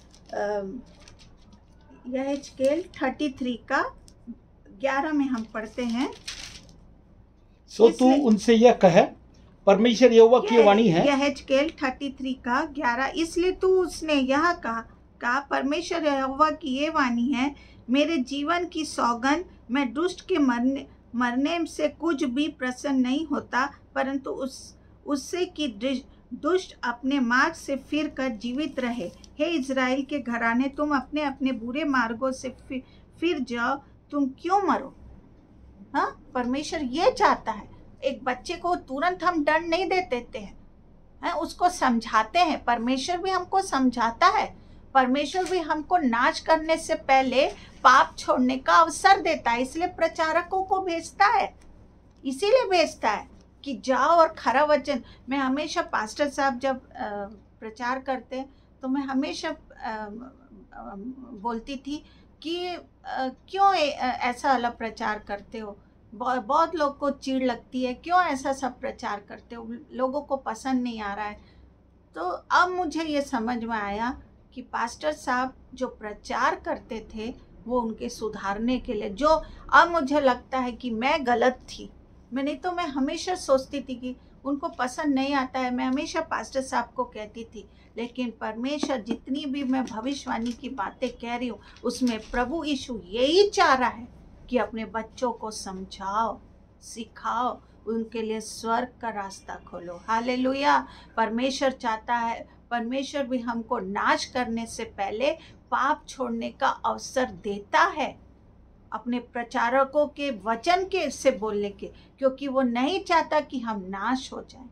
यहेजकेल तैंतीस का ग्यारह में हम पढ़ते हैं। सो तू उनसे यह कहे, परमेश्वर यहोवा की वाणी है। यहेजकेल तैंतीस का ग्यारह, इसलिए तू उसने यह कहा का परमेश्वर यहोवा की ये वाणी है, मेरे जीवन की सौगंध, मैं दुष्ट के मरने मरने से कुछ भी प्रसन्न नहीं होता, परंतु उस उससे कि दुष्ट अपने मार्ग से फिर कर जीवित रहे। हे इज़राइल के घराने, तुम अपने अपने बुरे मार्गों से फिर, फिर जाओ, तुम क्यों मरो? हाँ, परमेश्वर ये चाहता है। एक बच्चे को तुरंत हम दंड नहीं दे देते हैं, है उसको समझाते हैं। परमेश्वर भी हमको समझाता है, परमेश्वर भी हमको नाश करने से पहले पाप छोड़ने का अवसर देता है, इसलिए प्रचारकों को भेजता है, इसीलिए भेजता है कि जाओ और खरा वचन। मैं हमेशा पास्टर साहब जब प्रचार करते हैं तो मैं हमेशा बोलती थी कि क्यों ऐसा अलग प्रचार करते हो, बहुत लोग को चिढ़ लगती है, क्यों ऐसा सब प्रचार करते हो, लोगों को पसंद नहीं आ रहा है। तो अब मुझे ये समझ में आया कि पास्टर साहब जो प्रचार करते थे वो उनके सुधारने के लिए, जो अब मुझे लगता है कि मैं गलत थी, मैं नहीं तो मैं हमेशा सोचती थी कि उनको पसंद नहीं आता है, मैं हमेशा पास्टर साहब को कहती थी। लेकिन परमेश्वर जितनी भी मैं भविष्यवाणी की बातें कह रही हूँ उसमें प्रभु यीशु यही चाह रहा है कि अपने बच्चों को समझाओ, सिखाओ, उनके लिए स्वर्ग का रास्ता खोलो। हालेलुया। परमेश्वर चाहता है, परमेश्वर भी हमको नाश करने से पहले पाप छोड़ने का अवसर देता है, अपने प्रचारकों के वचन के से बोलने के, क्योंकि वो नहीं चाहता कि हम नाश हो जाए,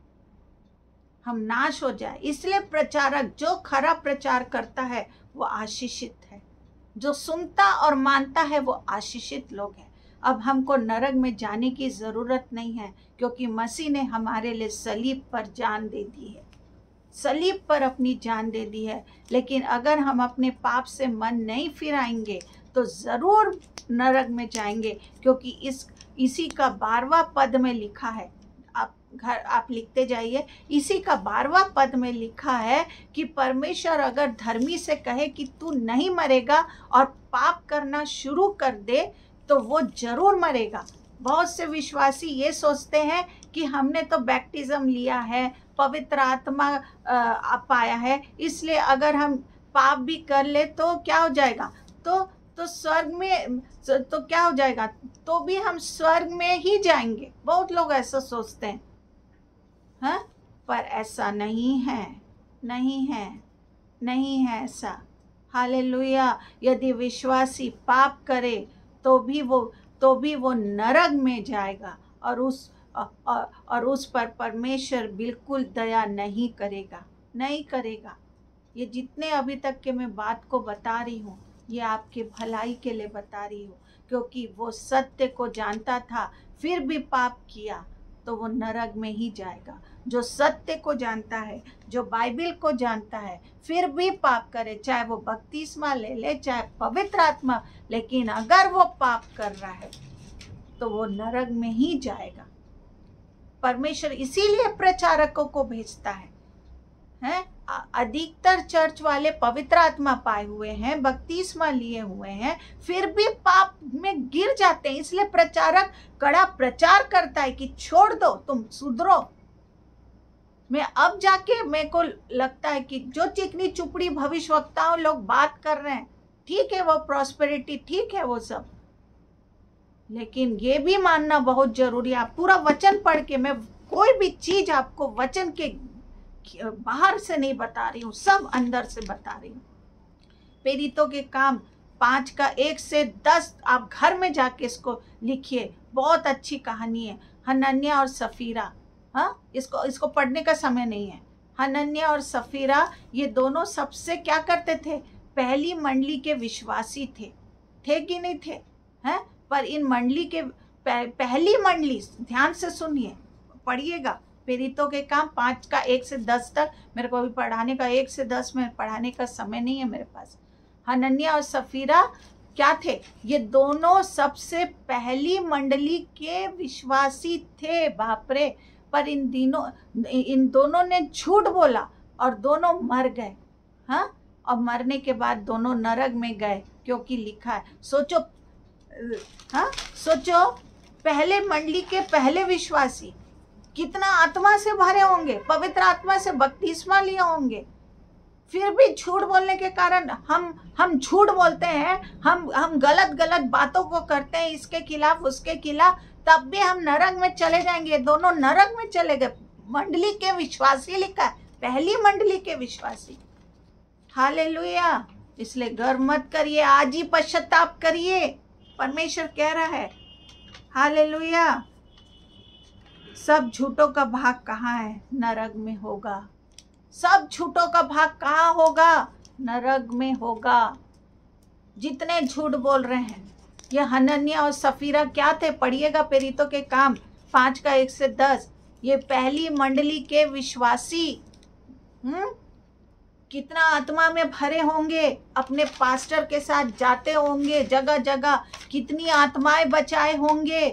हम नाश हो जाए। इसलिए प्रचारक जो खरा प्रचार करता है वो आशीषित है, जो सुनता और मानता है वो आशीषित लोग हैं। अब हमको नरक में जाने की ज़रूरत नहीं है, क्योंकि मसीह ने हमारे लिए सलीब पर जान दे दी है, सलीब पर अपनी जान दे दी है। लेकिन अगर हम अपने पाप से मन नहीं फिराएंगे तो ज़रूर नरक में जाएंगे, क्योंकि इस इसी का बारहवां पद में लिखा है। आप घर आप लिखते जाइए, इसी का बारहवां पद में लिखा है कि परमेश्वर अगर धर्मी से कहे कि तू नहीं मरेगा और पाप करना शुरू कर दे तो वो जरूर मरेगा। बहुत से विश्वासी ये सोचते हैं कि हमने तो बैप्टिज्म लिया है, पवित्र आत्मा पाया है, इसलिए अगर हम पाप भी कर ले तो क्या हो जाएगा, तो तो स्वर्ग में तो क्या हो जाएगा, तो भी हम स्वर्ग में ही जाएंगे। बहुत लोग ऐसा सोचते हैं, हाँ, पर ऐसा नहीं है, नहीं है, नहीं है ऐसा। हालेलुया। यदि विश्वासी पाप करे तो भी वो तो भी वो नरक में जाएगा, और उस और, और उस पर परमेश्वर बिल्कुल दया नहीं करेगा, नहीं करेगा। ये जितने अभी तक के मैं बात को बता रही हूँ ये आपके भलाई के लिए बता रही हूँ, क्योंकि वो सत्य को जानता था फिर भी पाप किया तो वो नरक में ही जाएगा। जो सत्य को जानता है, जो बाइबल को जानता है, फिर भी पाप करे, चाहे वो बपतिस्मा ले ले, चाहे पवित्र आत्मा, लेकिन अगर वो पाप कर रहा है तो वो नरक में ही जाएगा। परमेश्वर इसीलिए प्रचारकों को भेजता है, हैं? अधिकतर चर्च वाले पवित्र आत्मा पाए हुए हैं, बपतिस्मा लिए हुए हैं, फिर भी पाप में गिर जाते हैं। इसलिए प्रचारक कड़ा प्रचार करता है कि छोड़ दो, तुम सुधरो, मैं अब जाके मेरे को लगता है कि जो चिकनी चुपड़ी भविष्यवक्ताओं लोग बात कर रहे हैं, ठीक है वो प्रॉस्पेरिटी, ठीक है वो सब, लेकिन ये भी मानना बहुत जरूरी है। आप पूरा वचन पढ़ के, मैं कोई भी चीज आपको वचन के बाहर से नहीं बता रही हूँ, सब अंदर से बता रही हूँ। प्रेरितों के काम पांच का एक से दस आप घर में जाके इसको लिखिए, बहुत अच्छी कहानी है। हनन्या और सफीरा, हाँ, इसको इसको पढ़ने का समय नहीं है। हनन्या और सफीरा ये दोनों सबसे क्या करते थे, पहली मंडली के विश्वासी थे, थे कि नहीं थे, हैं? पर इन मंडली के पहली मंडली, ध्यान से सुनिए, पढ़िएगा प्रेरितों के काम पाँच का एक से दस तक। मेरे को अभी पढ़ाने का, एक से दस में पढ़ाने का समय नहीं है मेरे पास। हनन्या और सफीरा क्या थे, ये दोनों सबसे पहली मंडली के विश्वासी थे, बाप रे। पर इन दिनों इन दोनों ने झूठ बोला और दोनों मर गए, हाँ, और मरने के बाद दोनों नरक में गए, क्योंकि लिखा है। सोचो, हाँ, सोचो पहले मंडली के पहले विश्वासी कितना आत्मा से भरे होंगे, पवित्र आत्मा से बपतिस्मा लिए होंगे, फिर भी झूठ बोलने के कारण हम हम झूठ बोलते हैं, हम हम गलत गलत बातों को करते हैं, इसके खिलाफ उसके खिलाफ, तब भी हम नरक में चले जाएंगे। दोनों नरक में चले गए। मंडली के विश्वासी लिखा है, पहली मंडली के विश्वासी। हालेलुया। इसलिए गर्व मत करिए, आज ही पश्चाताप करिए, परमेश्वर कह रहा है। हालेलुया। सब झूठों का भाग कहाँ है, नरक में होगा। सब झूठों का भाग कहाँ होगा, नरक में होगा। जितने झूठ बोल रहे हैं, ये हनन्या और सफीरा क्या थे, पढ़िएगा प्रेरितों के काम पाँच का एक से दस। ये पहली मंडली के विश्वासी, हम्म, कितना आत्मा में भरे होंगे, अपने पास्टर के साथ जाते होंगे जगह जगह, कितनी आत्माएं बचाए होंगे,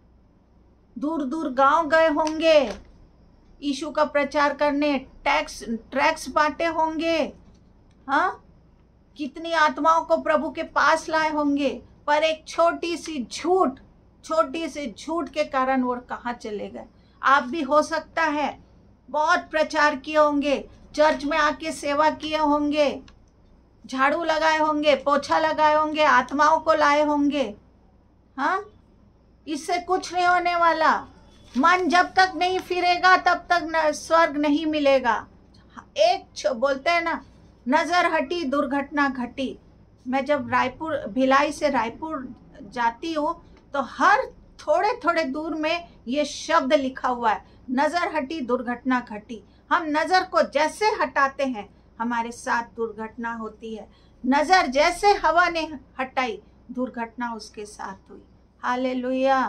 दूर दूर गांव गए होंगे यीशु का प्रचार करने, टैक्स ट्रैक्स बांटे होंगे, हाँ, कितनी आत्माओं को प्रभु के पास लाए होंगे। पर एक छोटी सी झूठ, छोटी सी झूठ के कारण वो कहाँ चले गए। आप भी हो सकता है बहुत प्रचार किए होंगे, चर्च में आके सेवा किए होंगे, झाड़ू लगाए होंगे, पोछा लगाए होंगे, आत्माओं को लाए होंगे, हाँ, इससे कुछ नहीं होने वाला। मन जब तक नहीं फिरेगा तब तक न स्वर्ग नहीं मिलेगा। एक बोलते हैं ना, नजर हटी दुर्घटना घटी। मैं जब रायपुर, भिलाई से रायपुर जाती हूँ तो हर थोड़े थोड़े दूर में ये शब्द लिखा हुआ है, नजर हटी दुर्घटना घटी। हम नजर को जैसे हटाते हैं हमारे साथ दुर्घटना होती है। नजर जैसे हवा ने हटाई, दुर्घटना उसके साथ हुई। हालेलुया।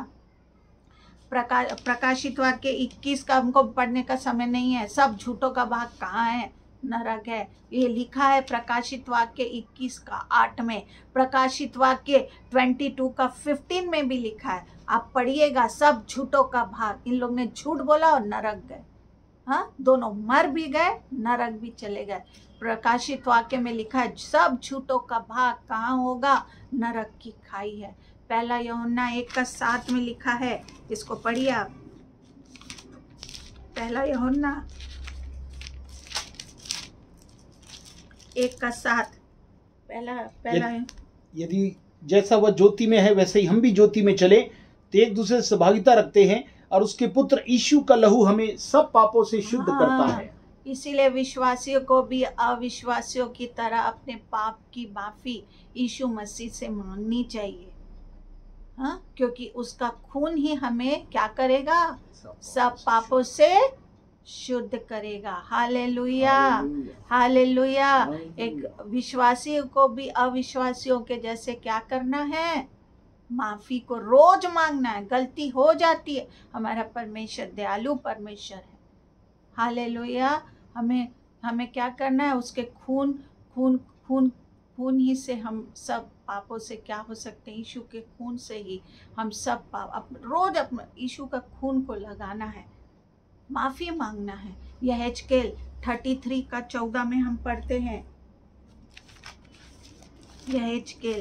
प्रकाश प्रकाशित वाक्य इक्कीस का हमको पढ़ने का समय नहीं है। सब झूठों का भाग कहाँ है, नरक है। ये लिखा है प्रकाशित वाक्य इक्कीस का आठ में, प्रकाशित वाक्य बाईस का पंद्रह में भी लिखा है। आप पढ़िएगा, सब झूठों का भाग। इन लोग ने झूठ बोला और नरक गए, हाँ, दोनों मर भी गए, नरक भी चले गए। प्रकाशित वाक्य में लिखा है सब झूठों का भाग कहाँ होगा, नरक की खाई है। पहला यूहन्ना एक का सात में लिखा है, इसको पढ़िए आप। पहला यूहन्ना एक का सात, पहला पहला यदि जैसा वह ज्योति में है वैसे ही हम भी ज्योति में चले तो एक दूसरे से सहभागिता रखते हैं, और उसके पुत्र यीशु का लहू हमें सब पापों से शुद्ध हाँ, करता है। इसीलिए विश्वासियों को भी अविश्वासियों की तरह अपने पाप की माफी यीशु मसीह से मांगनी चाहिए, हाँ, क्योंकि उसका खून ही हमें क्या करेगा, सब पापों से शुद्ध करेगा। Hallelujah, hallelujah. एक विश्वासी को भी अविश्वासियों के जैसे क्या करना है, माफी को रोज मांगना है। गलती हो जाती है, हमारा परमेश्वर दयालु परमेश्वर है। हालेलुया। हमें हमें क्या करना है, उसके खून खून खून खून ही से हम सब पापों से क्या हो सकते हैं, यीशु के खून से ही हम सब पाप अप, रोज अपने यीशु का खून को लगाना है, माफी मांगना है। यह एचकेल तैंतीस का चौदह में हम पढ़ते हैं। यह एचकेल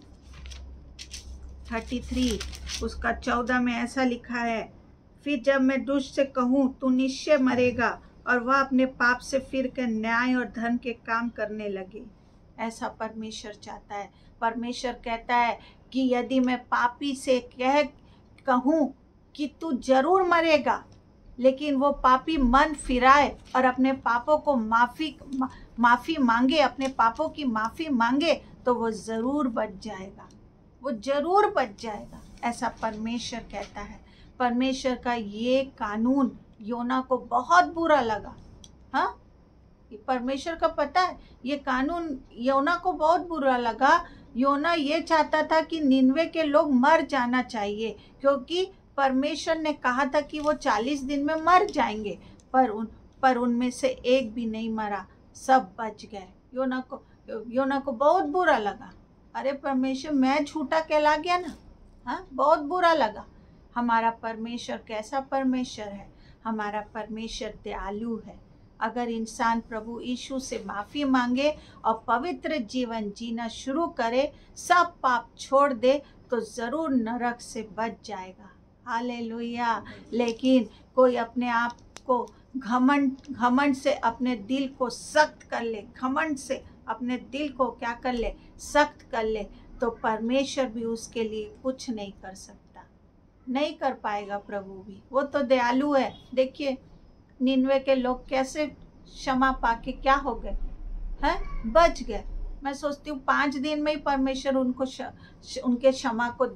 तैंतीस उसका चौदह में ऐसा लिखा है, फिर जब मैं दुष्ट से कहूँ तू निश्चय मरेगा और वह अपने पाप से फिर कर न्याय और धर्म के काम करने लगे। ऐसा परमेश्वर चाहता है। परमेश्वर कहता है कि यदि मैं पापी से कह कहूँ कि तू जरूर मरेगा, लेकिन वो पापी मन फिराए और अपने पापों को माफ़ी माफ़ी मांगे, अपने पापों की माफ़ी मांगे, तो वो ज़रूर बच जाएगा, वो ज़रूर बच जाएगा। ऐसा परमेश्वर कहता है। परमेश्वर का ये कानून योना को बहुत बुरा लगा। हाँ, परमेश्वर का पता है ये कानून योना को बहुत बुरा लगा। योना ये चाहता था कि निनवे के लोग मर जाना चाहिए, क्योंकि परमेश्वर ने कहा था कि वो चालीस दिन में मर जाएंगे, पर उन पर उनमें से एक भी नहीं मरा, सब बच गए। योना को योना को बहुत बुरा लगा। अरे परमेश्वर, मैं झूठा कहला गया ना। हाँ, बहुत बुरा लगा। हमारा परमेश्वर कैसा परमेश्वर है? हमारा परमेश्वर दयालु है। अगर इंसान प्रभु यीशु से माफ़ी मांगे और पवित्र जीवन जीना शुरू करे, सब पाप छोड़ दे, तो ज़रूर नरक से बच जाएगा। हालेलुया। लेकिन कोई अपने आप को घमंड घमंड से अपने दिल को सख्त कर ले, घमंड से अपने दिल को क्या कर ले, सख्त कर ले, तो परमेश्वर भी उसके लिए कुछ नहीं कर सकता, नहीं कर पाएगा। प्रभु भी, वो तो दयालु है। देखिए निनवे के लोग कैसे क्षमा पाके क्या हो गए हैं, बच गए। मैं सोचती हूँ पाँच दिन में ही परमेश्वर उनको श, श, उनके क्षमा को,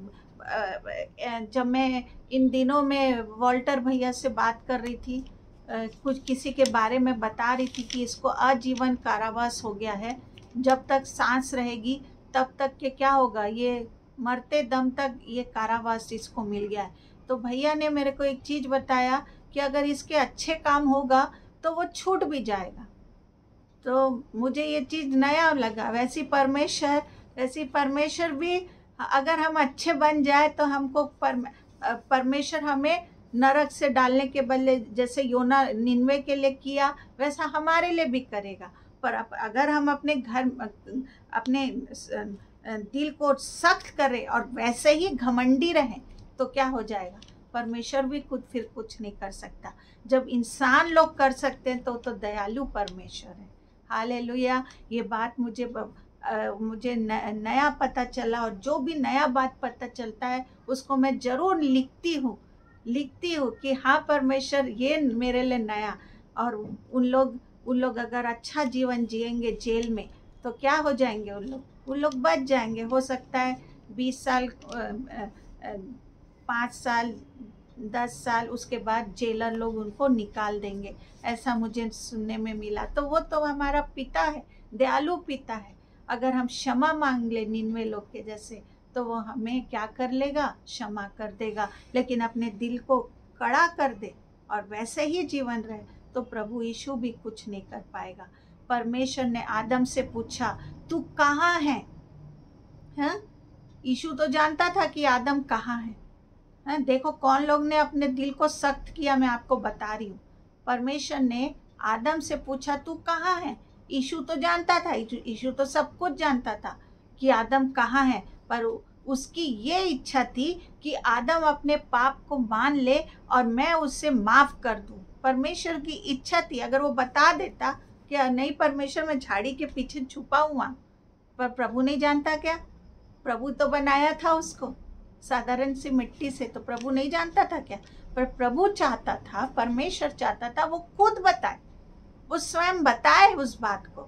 जब मैं इन दिनों में वॉल्टर भैया से बात कर रही थी, कुछ किसी के बारे में बता रही थी कि इसको आजीवन कारावास हो गया है, जब तक सांस रहेगी तब तक के क्या होगा, ये मरते दम तक ये कारावास इसको मिल गया है। तो भैया ने मेरे को एक चीज़ बताया कि अगर इसके अच्छे काम होगा तो वो छूट भी जाएगा। तो मुझे ये चीज़ नया लगा। वैसी परमेश्वर वैसी परमेश्वर भी अगर हम अच्छे बन जाए तो हमको परमेश्वर हमें नरक से डालने के बदले, जैसे योना निनवे के लिए किया, वैसा हमारे लिए भी करेगा। पर अगर हम अपने घर अपने दिल को सख्त करें और वैसे ही घमंडी रहें, तो क्या हो जाएगा? परमेश्वर भी खुद फिर कुछ नहीं कर सकता। जब इंसान लोग कर सकते हैं तो तो दयालु परमेश्वर है। हालेलुया। ये बात मुझे आ, मुझे न, नया पता चला, और जो भी नया बात पता चलता है उसको मैं ज़रूर लिखती हूँ लिखती हूँ कि हाँ परमेश्वर, ये मेरे लिए नया। और उन लोग उन लोग अगर अच्छा जीवन जिएंगे जेल में, तो क्या हो जाएंगे उन लोग उन लोग बच जाएंगे। हो सकता है बीस साल, पाँच साल, दस साल, उसके बाद जेलर लोग उनको निकाल देंगे। ऐसा मुझे सुनने में मिला। तो वो तो हमारा पिता है, दयालु पिता है। अगर हम क्षमा मांग ले निनवे लोग के जैसे, तो वो हमें क्या कर लेगा? क्षमा कर देगा। लेकिन अपने दिल को कड़ा कर दे और वैसे ही जीवन रहे, तो प्रभु यीशु भी कुछ नहीं कर पाएगा। परमेश्वर ने आदम से पूछा, तू कहाँ है? हैं? यीशु तो जानता था कि आदम कहाँ है। हैं? देखो कौन लोग ने अपने दिल को सख्त किया, मैं आपको बता रही हूँ। परमेश्वर ने आदम से पूछा, तू कहाँ है? यीशु तो जानता था, यीशु तो सब कुछ जानता था कि आदम कहाँ है, पर उसकी ये इच्छा थी कि आदम अपने पाप को मान ले और मैं उससे माफ़ कर दूं। परमेश्वर की इच्छा थी। अगर वो बता देता कि नहीं परमेश्वर मैं झाड़ी के पीछे छुपा हुआ, पर प्रभु नहीं जानता क्या? प्रभु तो बनाया था उसको साधारण सी मिट्टी से, तो प्रभु नहीं जानता था क्या? पर प्रभु चाहता था, परमेश्वर चाहता था वो खुद बताए, वो स्वयं बताए उस बात को।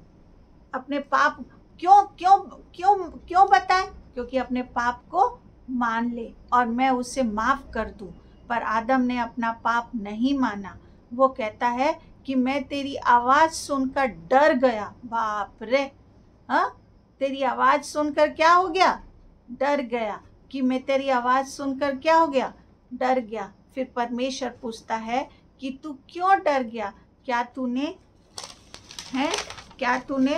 अपने पाप क्यों क्यों क्यों क्यों बताए? क्योंकि अपने पाप को मान ले और मैं उसे माफ़ कर दूं। पर आदम ने अपना पाप नहीं माना। वो कहता है कि मैं तेरी आवाज़ सुनकर डर गया। बाप रे! हाँ, तेरी आवाज़ सुनकर क्या हो गया? डर गया। कि मैं तेरी आवाज़ सुनकर क्या हो गया? डर गया। फिर परमेश्वर पूछता है कि तू क्यों डर गया? क्या तूने है क्या तूने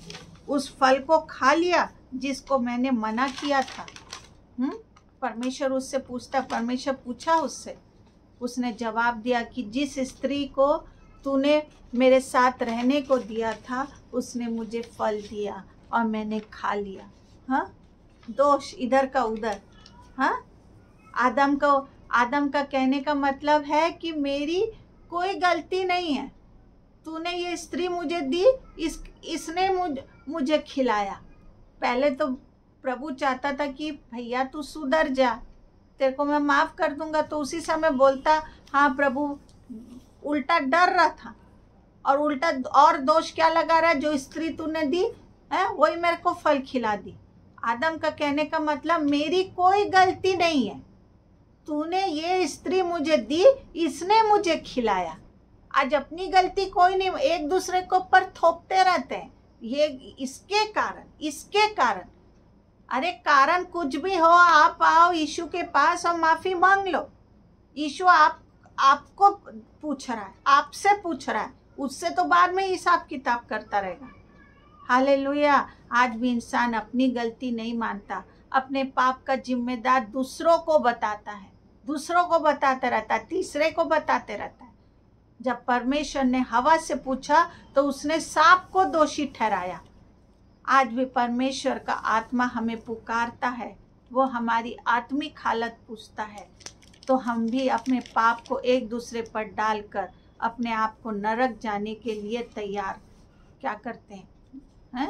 उस फल को खा लिया जिसको मैंने मना किया था? हम्म परमेश्वर उससे पूछता परमेश्वर पूछा उससे उसने जवाब दिया कि जिस स्त्री को तूने मेरे साथ रहने को दिया था उसने मुझे फल दिया और मैंने खा लिया। हाँ, दोष इधर का उधर। हाँ, आदम को आदम का कहने का मतलब है कि मेरी कोई गलती नहीं है। तूने ये स्त्री मुझे दी, इस इसने मुझ मुझे खिलाया। पहले तो प्रभु चाहता था कि भैया तू सुधर जा, तेरे को मैं माफ़ कर दूंगा, तो उसी समय बोलता हाँ प्रभु। उल्टा डर रहा था और उल्टा और दोष क्या लगा रहा है, जो स्त्री तूने दी है वही मेरे को फल खिला दी। आदम का कहने का मतलब मेरी कोई गलती नहीं है, तूने ये स्त्री मुझे दी, इसने मुझे खिलाया। आज अपनी गलती कोई नहीं, एक दूसरे के ऊपर थोपते रहते हैं, ये इसके कारण इसके कारण। अरे कारण कुछ भी हो, आप आओ यीशु के पास और माफी मांग लो। यीशु आप आपको पूछ रहा है, आपसे पूछ रहा है, उससे तो बाद में हिसाब किताब करता रहेगा। हालेलुया। आज भी इंसान अपनी गलती नहीं मानता, अपने पाप का जिम्मेदार दूसरों को बताता है, दूसरों को बताता रहता है, तीसरे को बताते रहता है। जब परमेश्वर ने हवा से पूछा तो उसने सांप को दोषी ठहराया। आज भी परमेश्वर का आत्मा हमें पुकारता है, वो हमारी आत्मिक हालत पूछता है, तो हम भी अपने पाप को एक दूसरे पर डालकर अपने आप को नरक जाने के लिए तैयार क्या करते हैं, हैं?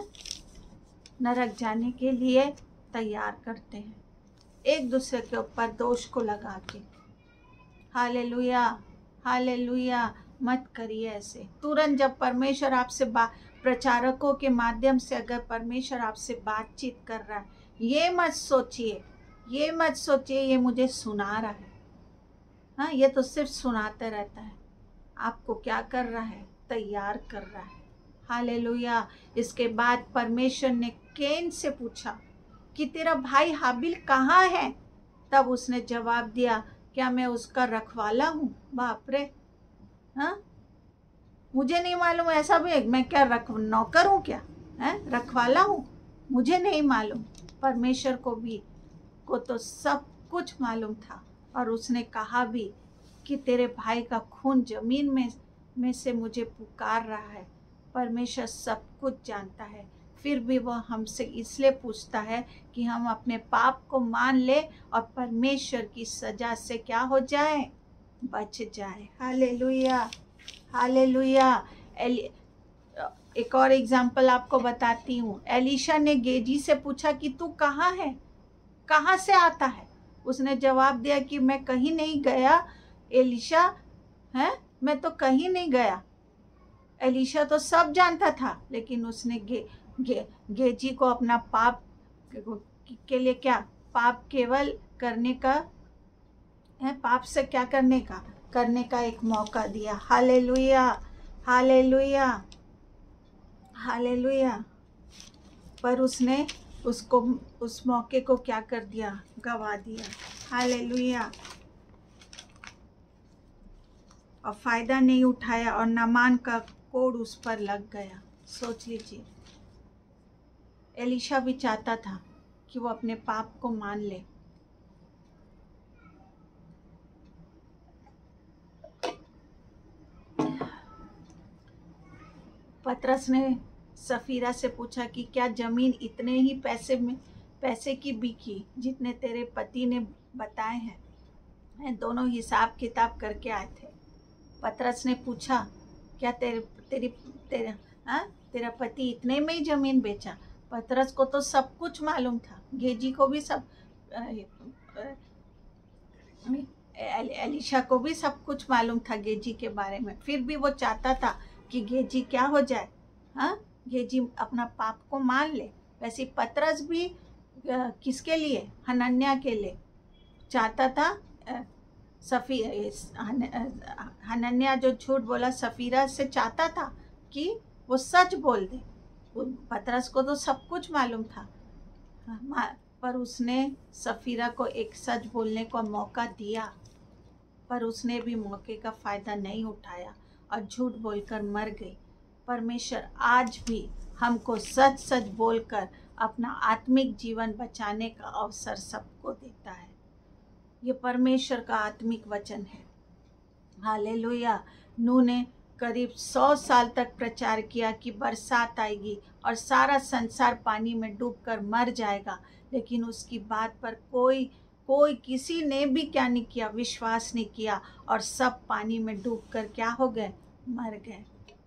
नरक जाने के लिए तैयार करते हैं, एक दूसरे के ऊपर दोष को लगा के। Hallelujah, hallelujah. मत करिए ऐसे। तुरंत जब परमेश्वर आपसे बात, प्रचारकों के माध्यम से अगर परमेश्वर आपसे बातचीत कर रहा है, ये मत सोचिए, ये मत सोचिए ये मुझे सुना रहा है। हाँ, ये तो सिर्फ सुनाते रहता है। आपको क्या कर रहा है? तैयार कर रहा है। हालेलुया। इसके बाद परमेश्वर ने कैन से पूछा कि तेरा भाई हाबिल कहाँ है? तब उसने जवाब दिया, क्या मैं उसका रखवाला हूँ? बाप रे, हाँ, मुझे नहीं मालूम। ऐसा भी, मैं क्या रख नौकर हूँ क्या? है रखवाला हूँ? मुझे नहीं मालूम। परमेश्वर को भी को तो सब कुछ मालूम था, और उसने कहा भी कि तेरे भाई का खून जमीन में में से मुझे पुकार रहा है। परमेश्वर सब कुछ जानता है, फिर भी वह हमसे इसलिए पूछता है कि हम अपने पाप को मान ले और परमेश्वर की सजा से क्या हो जाए? बच जाए। Hallelujah, hallelujah. एक और एग्जाम्पल आपको बताती हूँ। एलीशा ने गेजी से पूछा कि तू कहाँ है, कहाँ से आता है? उसने जवाब दिया कि मैं कहीं नहीं गया एलीशा, है मैं तो कहीं नहीं गया। एलीशा तो सब जानता था, लेकिन उसने गे, गे, गेजी को अपना पाप के लिए क्या, पाप केवल करने का है, पाप से क्या करने का करने का एक मौका दिया। Hallelujah, hallelujah, hallelujah. पर उसने उसको उस मौके को क्या कर दिया? गवा दिया। हालेलुया। और फायदा नहीं उठाया और नामान का कोड उस पर लग गया। सोच लीजिए, एलीशा भी चाहता था कि वो अपने पाप को मान ले। पतरस ने सफीरा से पूछा कि क्या जमीन इतने ही पैसे में पैसे की बिकी जितने तेरे पति ने बताए हैं? दोनों हिसाब किताब करके आए थे। पतरस ने पूछा, क्या तेरे तेरी तेरे हाँ तेरा पति इतने में ही जमीन बेचा? पतरस को तो सब कुछ मालूम था, गेजी को भी सब, एलीशा को भी सब कुछ मालूम था गेजी के बारे में। फिर भी वो चाहता था कि गेजी क्या हो जाए, हाँ गेजी अपना पाप को मान ले। वैसे पतरस भी किसके लिए? हनन्या के लिए चाहता था। सफी हनन्या जो झूठ बोला सफीरा से चाहता था कि वो सच बोल दे। पतरस को तो सब कुछ मालूम था, पर उसने सफीरा को एक सच बोलने का मौका दिया, पर उसने भी मौके का फ़ायदा नहीं उठाया और झूठ बोलकर मर गई। परमेश्वर आज भी हमको सच सच बोलकर अपना आत्मिक जीवन बचाने का अवसर सबको देता है। ये परमेश्वर का आत्मिक वचन है। हालेलुया। नूह ने करीब सौ साल तक प्रचार किया कि बरसात आएगी और सारा संसार पानी में डूबकर मर जाएगा, लेकिन उसकी बात पर कोई कोई किसी ने भी क्या नहीं किया, विश्वास नहीं किया, और सब पानी में डूबकर क्या हो गए, मर गए।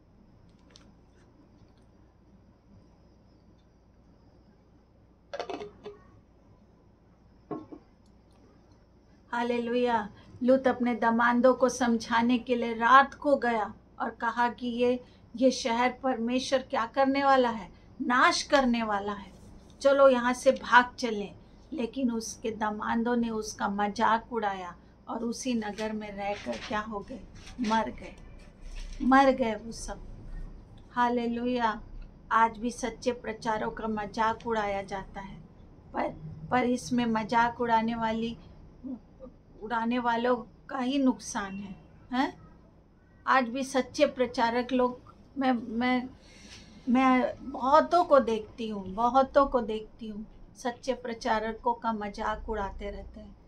हालेलुया। लूत अपने दमांदों को समझाने के लिए रात को गया और कहा कि ये ये शहर परमेश्वर क्या करने वाला है, नाश करने वाला है, चलो यहाँ से भाग चलें। लेकिन उसके दमांदों ने उसका मजाक उड़ाया और उसी नगर में रहकर क्या हो गए, मर गए, मर गए वो सब। हालेलुया। आज भी सच्चे प्रचारों का मजाक उड़ाया जाता है, पर पर इसमें मजाक उड़ाने वाली उड़ाने वालों का ही नुकसान है, हैं? आज भी सच्चे प्रचारक लोग, मैं मैं मैं बहुतों को देखती हूँ बहुतों को देखती हूँ सच्चे प्रचारकों का मजाक उड़ाते रहते हैं।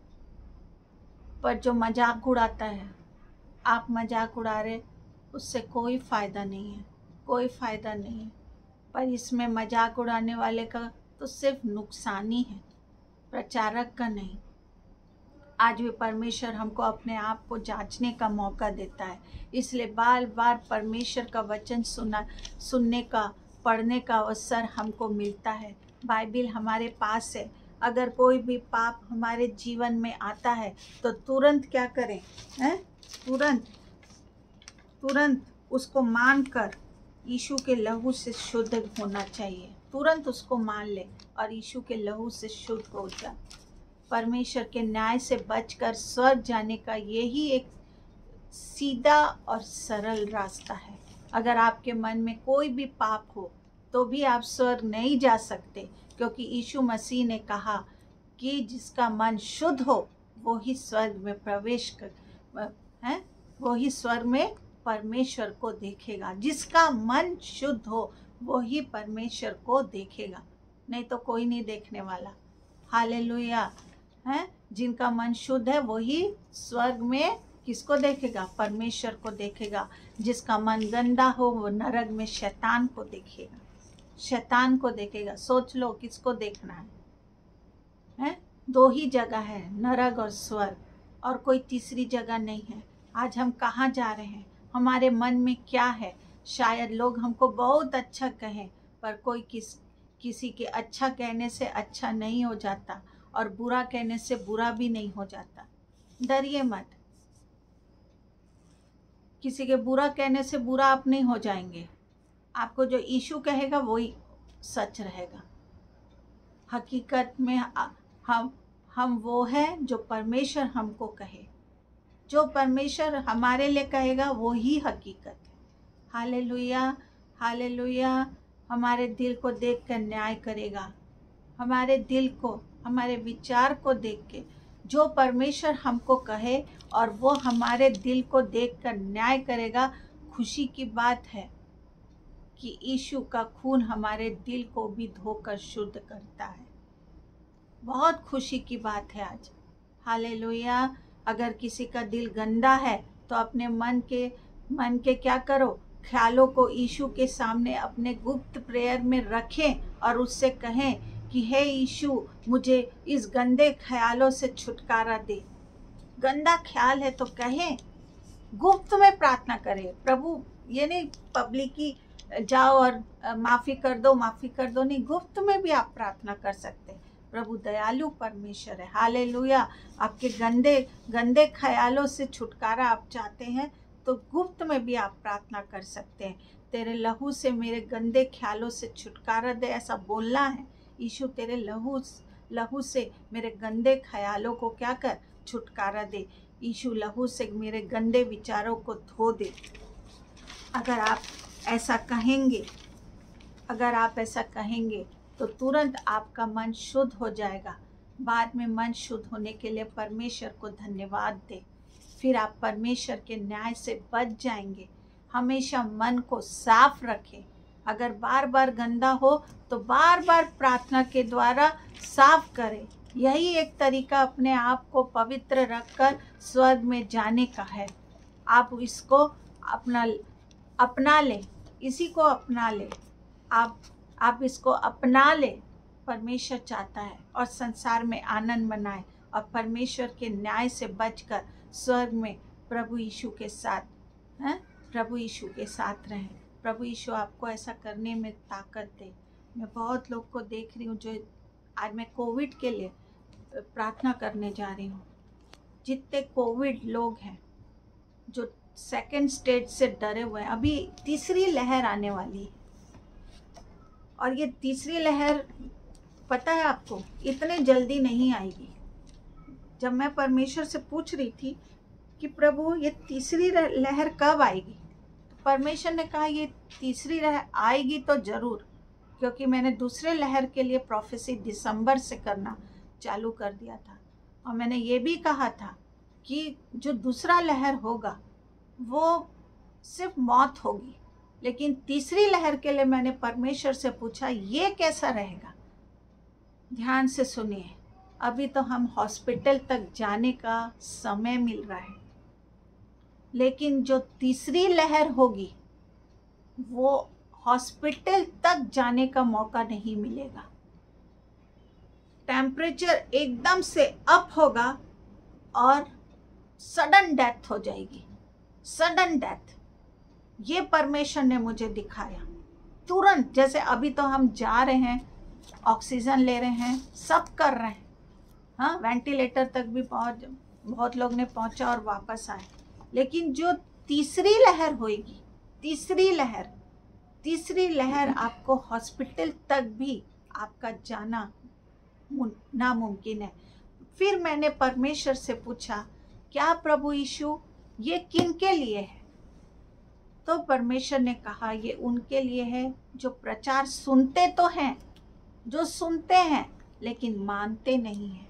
पर जो मजाक उड़ाता है, आप मजाक उड़ा रहे, उससे कोई फ़ायदा नहीं है, कोई फ़ायदा नहीं है। पर इसमें मजाक उड़ाने वाले का तो सिर्फ नुकसान ही है, प्रचारक का नहीं। आज भी परमेश्वर हमको अपने आप को जांचने का मौका देता है, इसलिए बार बार परमेश्वर का वचन सुना सुनने का पढ़ने का अवसर हमको मिलता है। बाइबिल हमारे पास है। अगर कोई भी पाप हमारे जीवन में आता है तो तुरंत क्या करें, हैं? तुरंत तुरंत उसको मान कर यीशु के लहू से शुद्ध होना चाहिए। तुरंत उसको मान ले और यीशु के लहू से शुद्ध हो जा। परमेश्वर के न्याय से बचकर स्वर्ग जाने का यही एक सीधा और सरल रास्ता है। अगर आपके मन में कोई भी पाप हो तो भी आप स्वर्ग नहीं जा सकते, क्योंकि यीशु मसीह ने कहा कि जिसका मन शुद्ध हो वो ही स्वर्ग में प्रवेश कर है, वो ही स्वर्ग में परमेश्वर को देखेगा। जिसका मन शुद्ध हो वो ही परमेश्वर को देखेगा, नहीं तो कोई नहीं देखने वाला। हालेलुया। है, जिनका मन शुद्ध है वही स्वर्ग में किसको देखेगा, परमेश्वर को देखेगा। जिसका मन गंदा हो वो नरक में शैतान को देखेगा, शैतान को देखेगा। सोच लो किसको देखना है, हैं? दो ही जगह है, नरक और स्वर्ग, और कोई तीसरी जगह नहीं है। आज हम कहाँ जा रहे हैं, हमारे मन में क्या है? शायद लोग हमको बहुत अच्छा कहें, पर कोई किस किसी के अच्छा कहने से अच्छा नहीं हो जाता, और बुरा कहने से बुरा भी नहीं हो जाता। डरिए मत, किसी के बुरा कहने से बुरा आप नहीं हो जाएंगे। आपको जो यीशु कहेगा वही सच रहेगा। हकीकत में हम हम वो हैं जो परमेश्वर हमको कहे, जो परमेश्वर हमारे लिए कहेगा वो ही हकीकत है। Hallelujah, hallelujah. हमारे दिल को देख कर न्याय करेगा, हमारे दिल को, हमारे विचार को देख के जो परमेश्वर हमको कहे और वो हमारे दिल को देखकर न्याय करेगा। खुशी की बात है कि यीशु का खून हमारे दिल को भी धोकर शुद्ध करता है। बहुत खुशी की बात है आज। हालेलुया। अगर किसी का दिल गंदा है तो अपने मन के मन के क्या करो, ख्यालों को यीशु के सामने अपने गुप्त प्रेयर में रखें और उससे कहें कि हे यीशु, मुझे इस गंदे ख्यालों से छुटकारा दे। गंदा ख्याल है तो कहें, गुप्त में प्रार्थना करें। प्रभु, ये नहीं पब्लिकी जाओ और माफ़ी कर दो माफ़ी कर दो, नहीं, गुप्त में भी आप प्रार्थना कर सकते हैं। प्रभु दयालु परमेश्वर है। हालेलुया। आपके गंदे गंदे ख्यालों से छुटकारा आप चाहते हैं तो गुप्त में भी आप प्रार्थना कर सकते हैं। तेरे लहू से मेरे गंदे ख्यालों से छुटकारा दे, ऐसा बोलना है। यीशु, तेरे लहू लहू से मेरे गंदे ख्यालों को क्या कर, छुटकारा दे। यीशु, लहू से मेरे गंदे विचारों को धो दे। अगर आप ऐसा कहेंगे अगर आप ऐसा कहेंगे तो तुरंत आपका मन शुद्ध हो जाएगा। बाद में मन शुद्ध होने के लिए परमेश्वर को धन्यवाद दे, फिर आप परमेश्वर के न्याय से बच जाएंगे। हमेशा मन को साफ रखें। अगर बार बार गंदा हो तो बार बार प्रार्थना के द्वारा साफ करें। यही एक तरीका अपने आप को पवित्र रखकर स्वर्ग में जाने का है। आप इसको अपना अपना लें, इसी को अपना लें। आप आप इसको अपना लें। परमेश्वर चाहता है और संसार में आनंद मनाए, और परमेश्वर के न्याय से बचकर स्वर्ग में प्रभु यीशु के साथ हैं प्रभु यीशु के साथ रहें। प्रभु यीशु आपको ऐसा करने में ताकत दे। मैं बहुत लोग को देख रही हूँ जो आज मैं कोविड के लिए प्रार्थना करने जा रही हूँ। जितने कोविड लोग हैं जो सेकेंड स्टेज से डरे हुए हैं, अभी तीसरी लहर आने वाली है और ये तीसरी लहर पता है आपको इतने जल्दी नहीं आएगी। जब मैं परमेश्वर से पूछ रही थी कि प्रभु ये तीसरी लहर कब आएगी, तो परमेश्वर ने कहा ये तीसरी लहर आएगी तो ज़रूर, क्योंकि मैंने दूसरे लहर के लिए प्रोफेसी दिसंबर से करना चालू कर दिया था। और मैंने ये भी कहा था कि जो दूसरा लहर होगा वो सिर्फ मौत होगी, लेकिन तीसरी लहर के लिए मैंने परमेश्वर से पूछा ये कैसा रहेगा। ध्यान से सुनिए, अभी तो हम हॉस्पिटल तक जाने का समय मिल रहा है, लेकिन जो तीसरी लहर होगी वो हॉस्पिटल तक जाने का मौका नहीं मिलेगा। टेम्परेचर एकदम से अप होगा और सडन डेथ हो जाएगी, सडन डेथ। ये परमेश्वर ने मुझे दिखाया तुरंत। जैसे अभी तो हम जा रहे हैं, ऑक्सीजन ले रहे हैं, सब कर रहे हैं, हाँ वेंटिलेटर तक भी पहुंच बहुत लोग ने पहुंचा और वापस आए। लेकिन जो तीसरी लहर होगी, तीसरी लहर तीसरी लहर आपको हॉस्पिटल तक भी आपका जाना नामुमकिन है। फिर मैंने परमेश्वर से पूछा क्या प्रभु यीशु ये किन के लिए है? तो परमेश्वर ने कहा ये उनके लिए है जो प्रचार सुनते तो हैं, जो सुनते हैं लेकिन मानते नहीं हैं,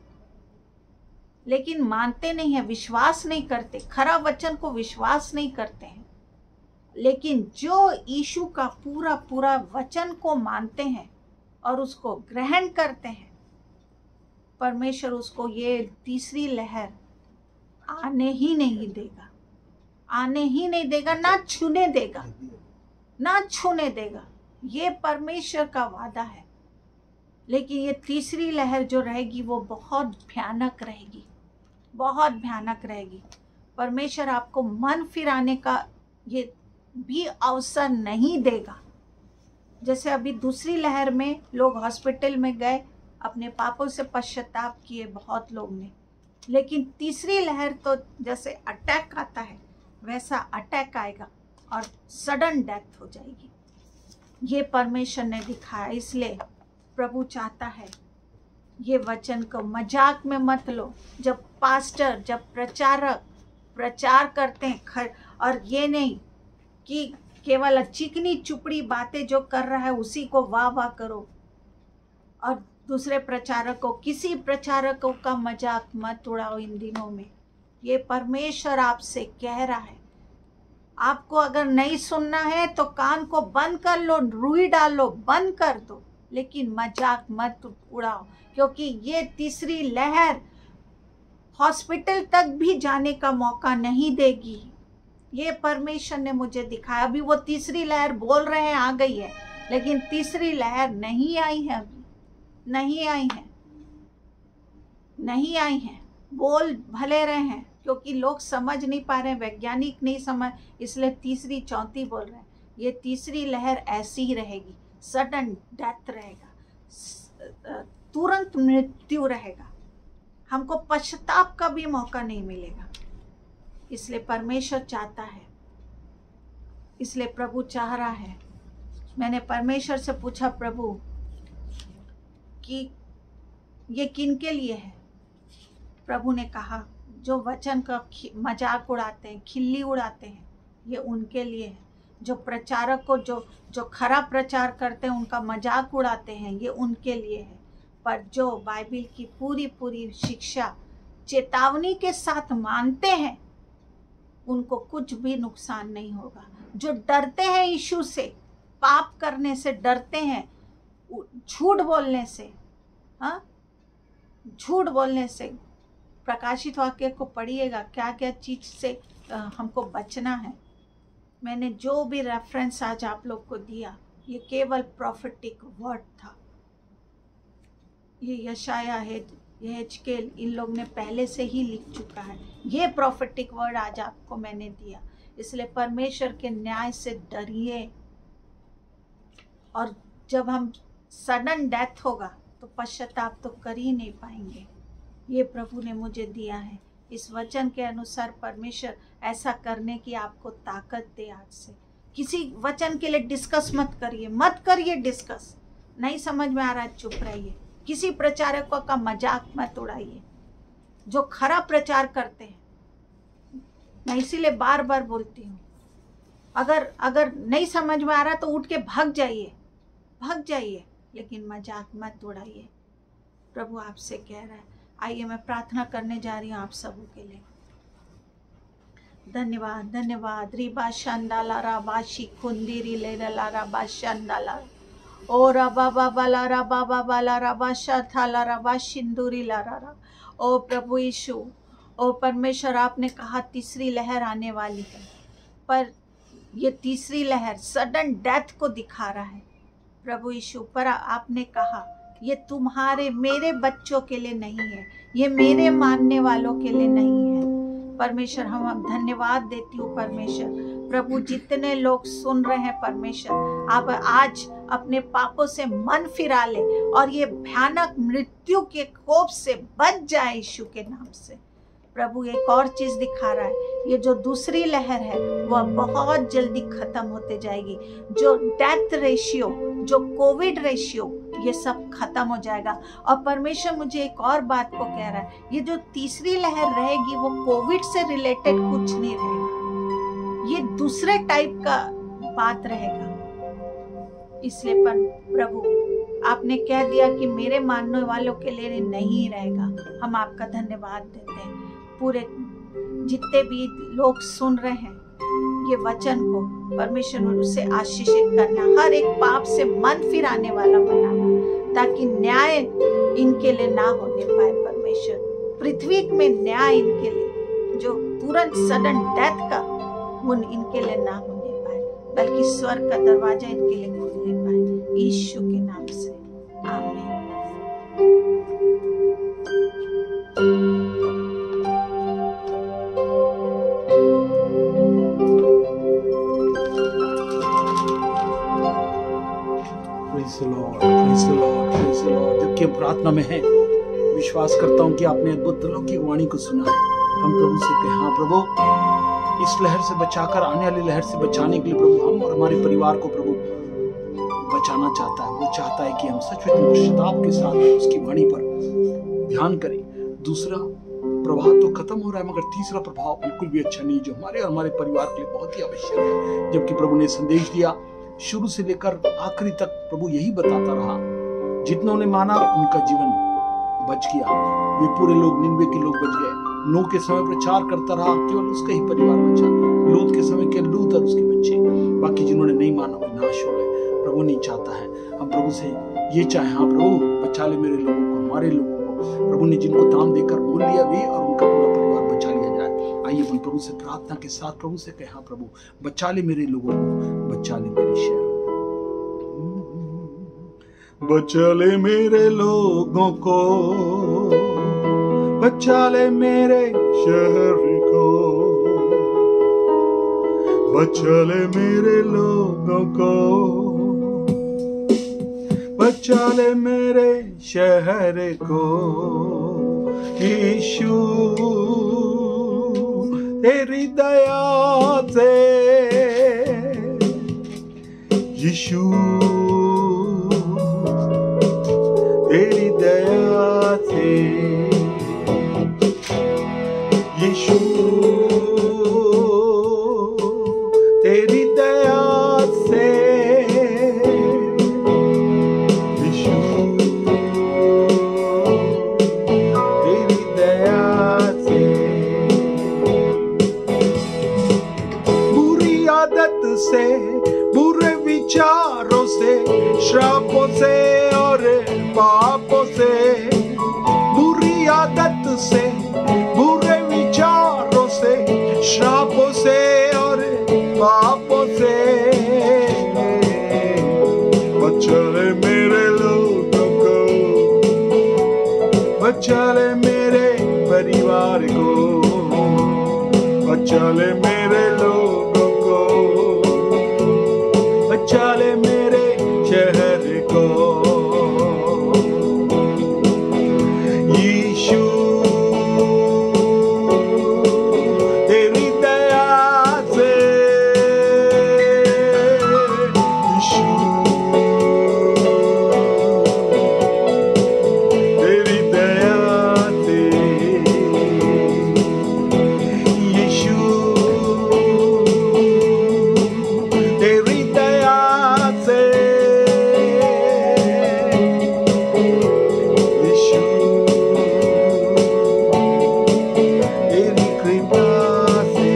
लेकिन मानते नहीं है, विश्वास नहीं करते, खरा वचन को विश्वास नहीं करते हैं। लेकिन जो यीशु का पूरा पूरा वचन को मानते हैं और उसको ग्रहण करते हैं, परमेश्वर उसको ये तीसरी लहर आने ही नहीं देगा, आने ही नहीं देगा, ना छूने देगा, ना छूने देगा। ये परमेश्वर का वादा है। लेकिन ये तीसरी लहर जो रहेगी वो बहुत भयानक रहेगी, बहुत भयानक रहेगी। परमेश्वर आपको मन फिराने का ये भी अवसर नहीं देगा। जैसे अभी दूसरी लहर में लोग हॉस्पिटल में गए, अपने पापों से पश्चाताप किए बहुत लोग ने, लेकिन तीसरी लहर तो जैसे अटैक आता है वैसा अटैक आएगा और सडन डेथ हो जाएगी। ये परमेश्वर ने दिखाया। इसलिए प्रभु चाहता है ये वचन को मजाक में मत लो। जब पास्टर, जब प्रचारक प्रचार करते हैं खर, और ये नहीं कि केवल चिकनी चुपड़ी बातें जो कर रहा है उसी को वाह वाह करो, और दूसरे प्रचारकों, किसी प्रचारकों का मजाक मत उड़ाओ इन दिनों में। ये परमेश्वर आपसे कह रहा है। आपको अगर नहीं सुनना है तो कान को बंद कर लो, रुई डालो, बंद कर दो, लेकिन मजाक मत उड़ाओ, क्योंकि ये तीसरी लहर हॉस्पिटल तक भी जाने का मौका नहीं देगी। ये परमेश्वर ने मुझे दिखाया। अभी वो तीसरी लहर बोल रहे हैं आ गई है, लेकिन तीसरी लहर नहीं आई है, अभी नहीं आई है, नहीं आई है। बोल भले रहे हैं क्योंकि लोग समझ नहीं पा रहे हैं, वैज्ञानिक नहीं समझ, इसलिए तीसरी चौथी बोल रहे हैं। ये तीसरी लहर ऐसी ही रहेगी, सडन डेथ रहेगा, तुरंत मृत्यु रहेगा, हमको पश्चाताप का भी मौका नहीं मिलेगा। इसलिए परमेश्वर चाहता है, इसलिए प्रभु चाह रहा है। मैंने परमेश्वर से पूछा प्रभु कि ये किन के लिए है? प्रभु ने कहा जो वचन का मजाक उड़ाते हैं, खिल्ली उड़ाते हैं, ये उनके लिए है। जो प्रचारक को जो जो खरा प्रचार करते हैं उनका मजाक उड़ाते हैं, ये उनके लिए है। पर जो बाइबल की पूरी पूरी शिक्षा चेतावनी के साथ मानते हैं उनको कुछ भी नुकसान नहीं होगा। जो डरते हैं यीशु से, पाप करने से डरते हैं, झूठ बोलने से, हाँ झूठ बोलने से, प्रकाशित वाक्य को पढ़िएगा क्या क्या चीज से हमको बचना है। मैंने जो भी रेफरेंस आज आप लोग को दिया ये केवल प्रॉफिटिक वर्ड था। ये यशाया है, ये हिजकेल इन लोग ने पहले से ही लिख चुका है। ये प्रॉफिटिक वर्ड आज आपको मैंने दिया, इसलिए परमेश्वर के न्याय से डरिए। और जब हम सडन डेथ होगा तो पश्चाताप तो कर ही नहीं पाएंगे। ये प्रभु ने मुझे दिया है। इस वचन के अनुसार परमेश्वर ऐसा करने की आपको ताकत दे। आज से किसी वचन के लिए डिस्कस मत करिए, मत करिए डिस्कस। नहीं समझ में आ रहा है, चुप रहिए। किसी प्रचारकों का मजाक मत उड़ाइए जो खरा प्रचार करते हैं। मैं इसीलिए बार बार बोलती हूँ, अगर अगर नहीं समझ में आ रहा तो उठ के भाग जाइए, भाग जाइए, लेकिन मजाक मत उड़ाइए। प्रभु आपसे कह रहा है। आइए मैं प्रार्थना करने जा रही हूँ आप सबों के लिए। धन्यवाद धन्यवाद। रिबा शांडाला राबाशी खुंदीरी ले ला बा शांडाला ओ रबा बाबा ला रबा बाबा ला रबा शाथाला रबा सिंदूरी ला रा। ओ प्रभु यीशु, ओ परमेश्वर, आपने कहा तीसरी लहर आने वाली है, पर ये तीसरी लहर सडन डेथ को दिखा रहा है प्रभु यीशु। पर आपने कहा ये तुम्हारे मेरे बच्चों के लिए नहीं है, ये मेरे मानने वालों के लिए नहीं है। परमेश्वर हम अब धन्यवाद देती हूँ परमेश्वर। प्रभु जितने लोग सुन रहे हैं परमेश्वर, आप आज अपने पापों से मन फिरा ले और ये भयानक मृत्यु के कोप से बच जाए यीशु के नाम से। प्रभु एक और चीज दिखा रहा है, ये जो दूसरी लहर है वह बहुत जल्दी खत्म होते जाएगी। जो डेथ रेशियो, जो कोविड रेशियो, ये सब खत्म हो जाएगा। और परमेश्वर मुझे एक और बात को कह रहा है, ये जो तीसरी लहर रहेगी वो कोविड से रिलेटेड कुछ नहीं रहेगा, ये दूसरे टाइप का बात रहेगा। इसलिए पर प्रभु आपने कह दिया कि मेरे मानने वालों के लिए नहीं रहेगा। हम आपका धन्यवाद देते हैं। पूरे जितने भी लोग सुन रहे हैं ये वचन को परमेश्वर उसे आशीषित करना, हर एक पाप से मन फिराने वाला बनाना, ताकि न्याय इनके लिए ना होने पाए। परमेश्वर पृथ्वी में न्याय इनके लिए जो तुरंत सडन डेथ का उन इनके लिए ना होने पाए, बल्कि स्वर्ग का दरवाजा इनके लिए खुलने पाए। यीशु के नाम से आमीन। जबकि हम प्रार्थना में हैं, विश्वास करता हूं कि आपने अद्भुत अलौकिक वाणी को सुना है। हम प्रभु से कहें, हाँ प्रभु, इस लहर से बचाकर आने वाली लहर से बचाने के लिए प्रभु हम और हमारे परिवार को प्रभु बचाना चाहता है। वो चाहता है कि हम सचमुच में पश्चाताप के साथ उसकी वाणी पर ध्यान करें। दूसरा प्रभाव तो खत्म हो रहा है, मगर तीसरा प्रभाव बिल्कुल भी अच्छा नहीं, जो हमारे और हमारे परिवार के लिए बहुत ही आवश्यक है। जबकि प्रभु ने संदेश दिया शुरू से लेकर आखिरी तक, प्रभु यही बताता रहा, जितनों ने माना उनका जीवन बच गया। वे पूरे लोग, निन्वे के लोग बच गए। नूह के समय प्रचार करता रहा, केवल उसका ही परिवार बचा। लूत के समय के लूत और उसके बच्चे, बाकी जिन्होंने नहीं माना वे नाश हो गए। प्रभु नहीं चाहता है हम प्रभु से ये चाहे, हाँ प्रभु बचा ले मेरे लोगों को, हमारे लोगों को। प्रभु ने जिनको दाम देकर मोल लिया वे और उनका पूरा परिवार बचा लिया जाए। आइए हम प्रभु से प्रार्थना के साथ प्रभु से कहें, हाँ प्रभु बचा ले मेरे लोगों को, बचा ले मेरे शहर, बचा ले मेरे लोगों को, बचा ले मेरे शहर को, बचा ले मेरे लोगों को, बचा ले मेरे शहर को। यीशु तेरी दया से, यीशु तेरी दया से, यीशु तेरी दया से, यीशु तेरी दया से। बुरी आदत से, बुरे विचारों से, श्रापों से और पापों से, बुरी आदत से, बुरे विचारों बचा ले मेरे लोगों को, बचा ले मेरे शहर को। यीशु तेरी दया से, यीशु तेरी दया से, यीशु तेरी दया से, यीशु तेरी कृपा से।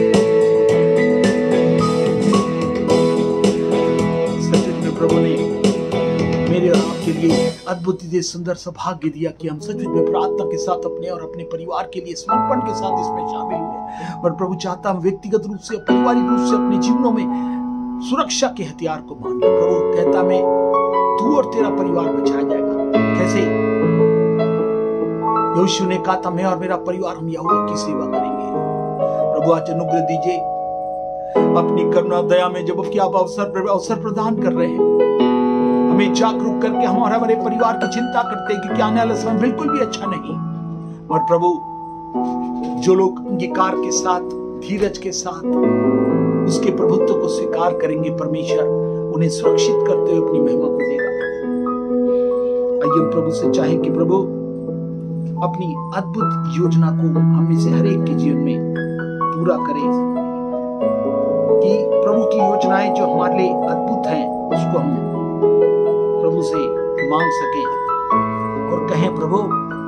सचमुच में प्रभु ने मेरे और आपके लिए अद्भुत ही सुंदर सौभाग्य दिया कि हम सचमुच में प्रार्थना के साथ अपने और अपने परिवार के लिए समर्पण के साथ इसमें शामिल हुए। पर प्रभु चाहता हम व्यक्तिगत रूप से, पारिवारिक रूप से अपने जीवनों में सुरक्षा के हथियार को मान ले। प्रभु कहता मैं तू और तेरा परिवार बचाया जाएगा। कैसे? यहोशू ने कहा था मैं और मेरा परिवार हम यहोवा की सेवा करेंगे। प्रभु आज अनुग्रह दीजिए अपनी करुणा दया में जब कि आप अवसर अवसर प्रदान कर रहे हैं, हमें जागरूक करके हमारे हमारे परिवार की चिंता करते हैं कि आने वाला समय बिल्कुल भी अच्छा नहीं। और प्रभु जो लोग अंगीकार के साथ, धीरज के साथ उसके प्रभुत्व को स्वीकार करेंगे, परमेश्वर उन्हें सुरक्षित करते हुए अपनी महिमा को देगा। आइए हम प्रभु से चाहें कि प्रभु अपनी अद्भुत योजना को हम में से हर एक के जीवन में पूरा करें, कि प्रभु की योजनाएं जो हमारे लिए अद्भुत हैं उसको हम प्रभु से मांग सकें और कहें प्रभु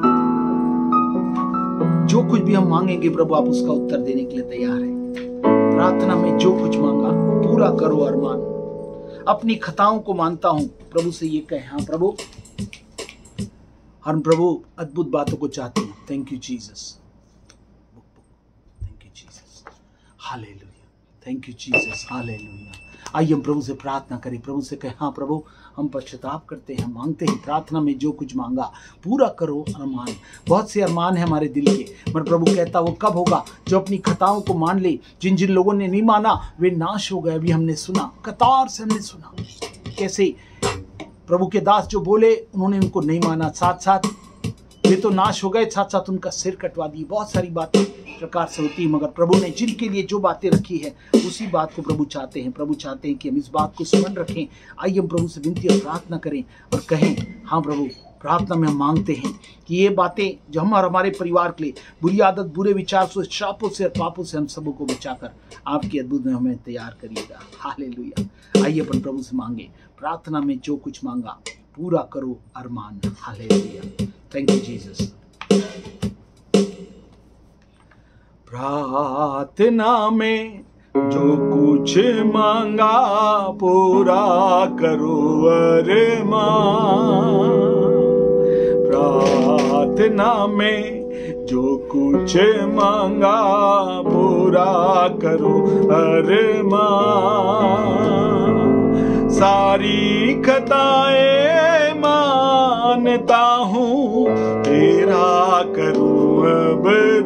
जो कुछ भी हम मांगेंगे प्रभु आप उसका उत्तर देने के लिए तैयार हैं। प्रार्थना में जो कुछ मांगा पूरा करो अरमान। अपनी खताओं को मानता हूं, प्रभु से ये कहें हाँ प्रभु, हम प्रभु अद्भुत बातों को चाहते हैं। Thank you Jesus, thank you Jesus, hallelujah, thank you Jesus, hallelujah. आइए हम प्रभु से प्रार्थना करें, प्रभु से कहें हाँ प्रभु हम पश्चाताप करते हैं, मांगते हैं प्रार्थना में जो कुछ मांगा पूरा करो अरमान। बहुत से अरमान है हमारे दिल के, मगर प्रभु कहता वो कब होगा जो अपनी खताओं को मान ले। जिन जिन लोगों ने नहीं माना वे नाश हो गए। अभी हमने सुना, कतार से हमने सुना कैसे प्रभु के दास जो बोले उन्होंने उनको नहीं माना, साथ साथ वे तो नाश हो गए, साथ साथ उनका सिर कटवा दी। बहुत सारी बातें प्रकार से होती है, मगर प्रभु ने जिनके लिए जो बातें रखी है उसी बात को प्रभु चाहते हैं। प्रभु चाहते हैं कि हम इस बात को स्मरण रखें। आइए हम प्रभु से विनती और प्रार्थना करें और कहें हाँ प्रभु, प्रार्थना में हम मांगते हैं कि ये बातें जो हम और हमारे परिवार के लिए, बुरी आदत, बुरे विचार से, श्रापों से और पापों से हम सबों को बचाकर आपकी अद्भुत में हमें तैयार करिएगा। हालेलुया। आइए अपन प्रभु से मांगे, प्रार्थना में जो कुछ मांगा पूरा करो अरमान। Hallelujah, thank you Jesus. प्रार्थना में जो कुछ मांगा पूरा करो अरमान। प्रार्थना में जो कुछ मांगा पूरा करो अरमान। सारी खताएं मानता हूँ, तेरा करूँ अब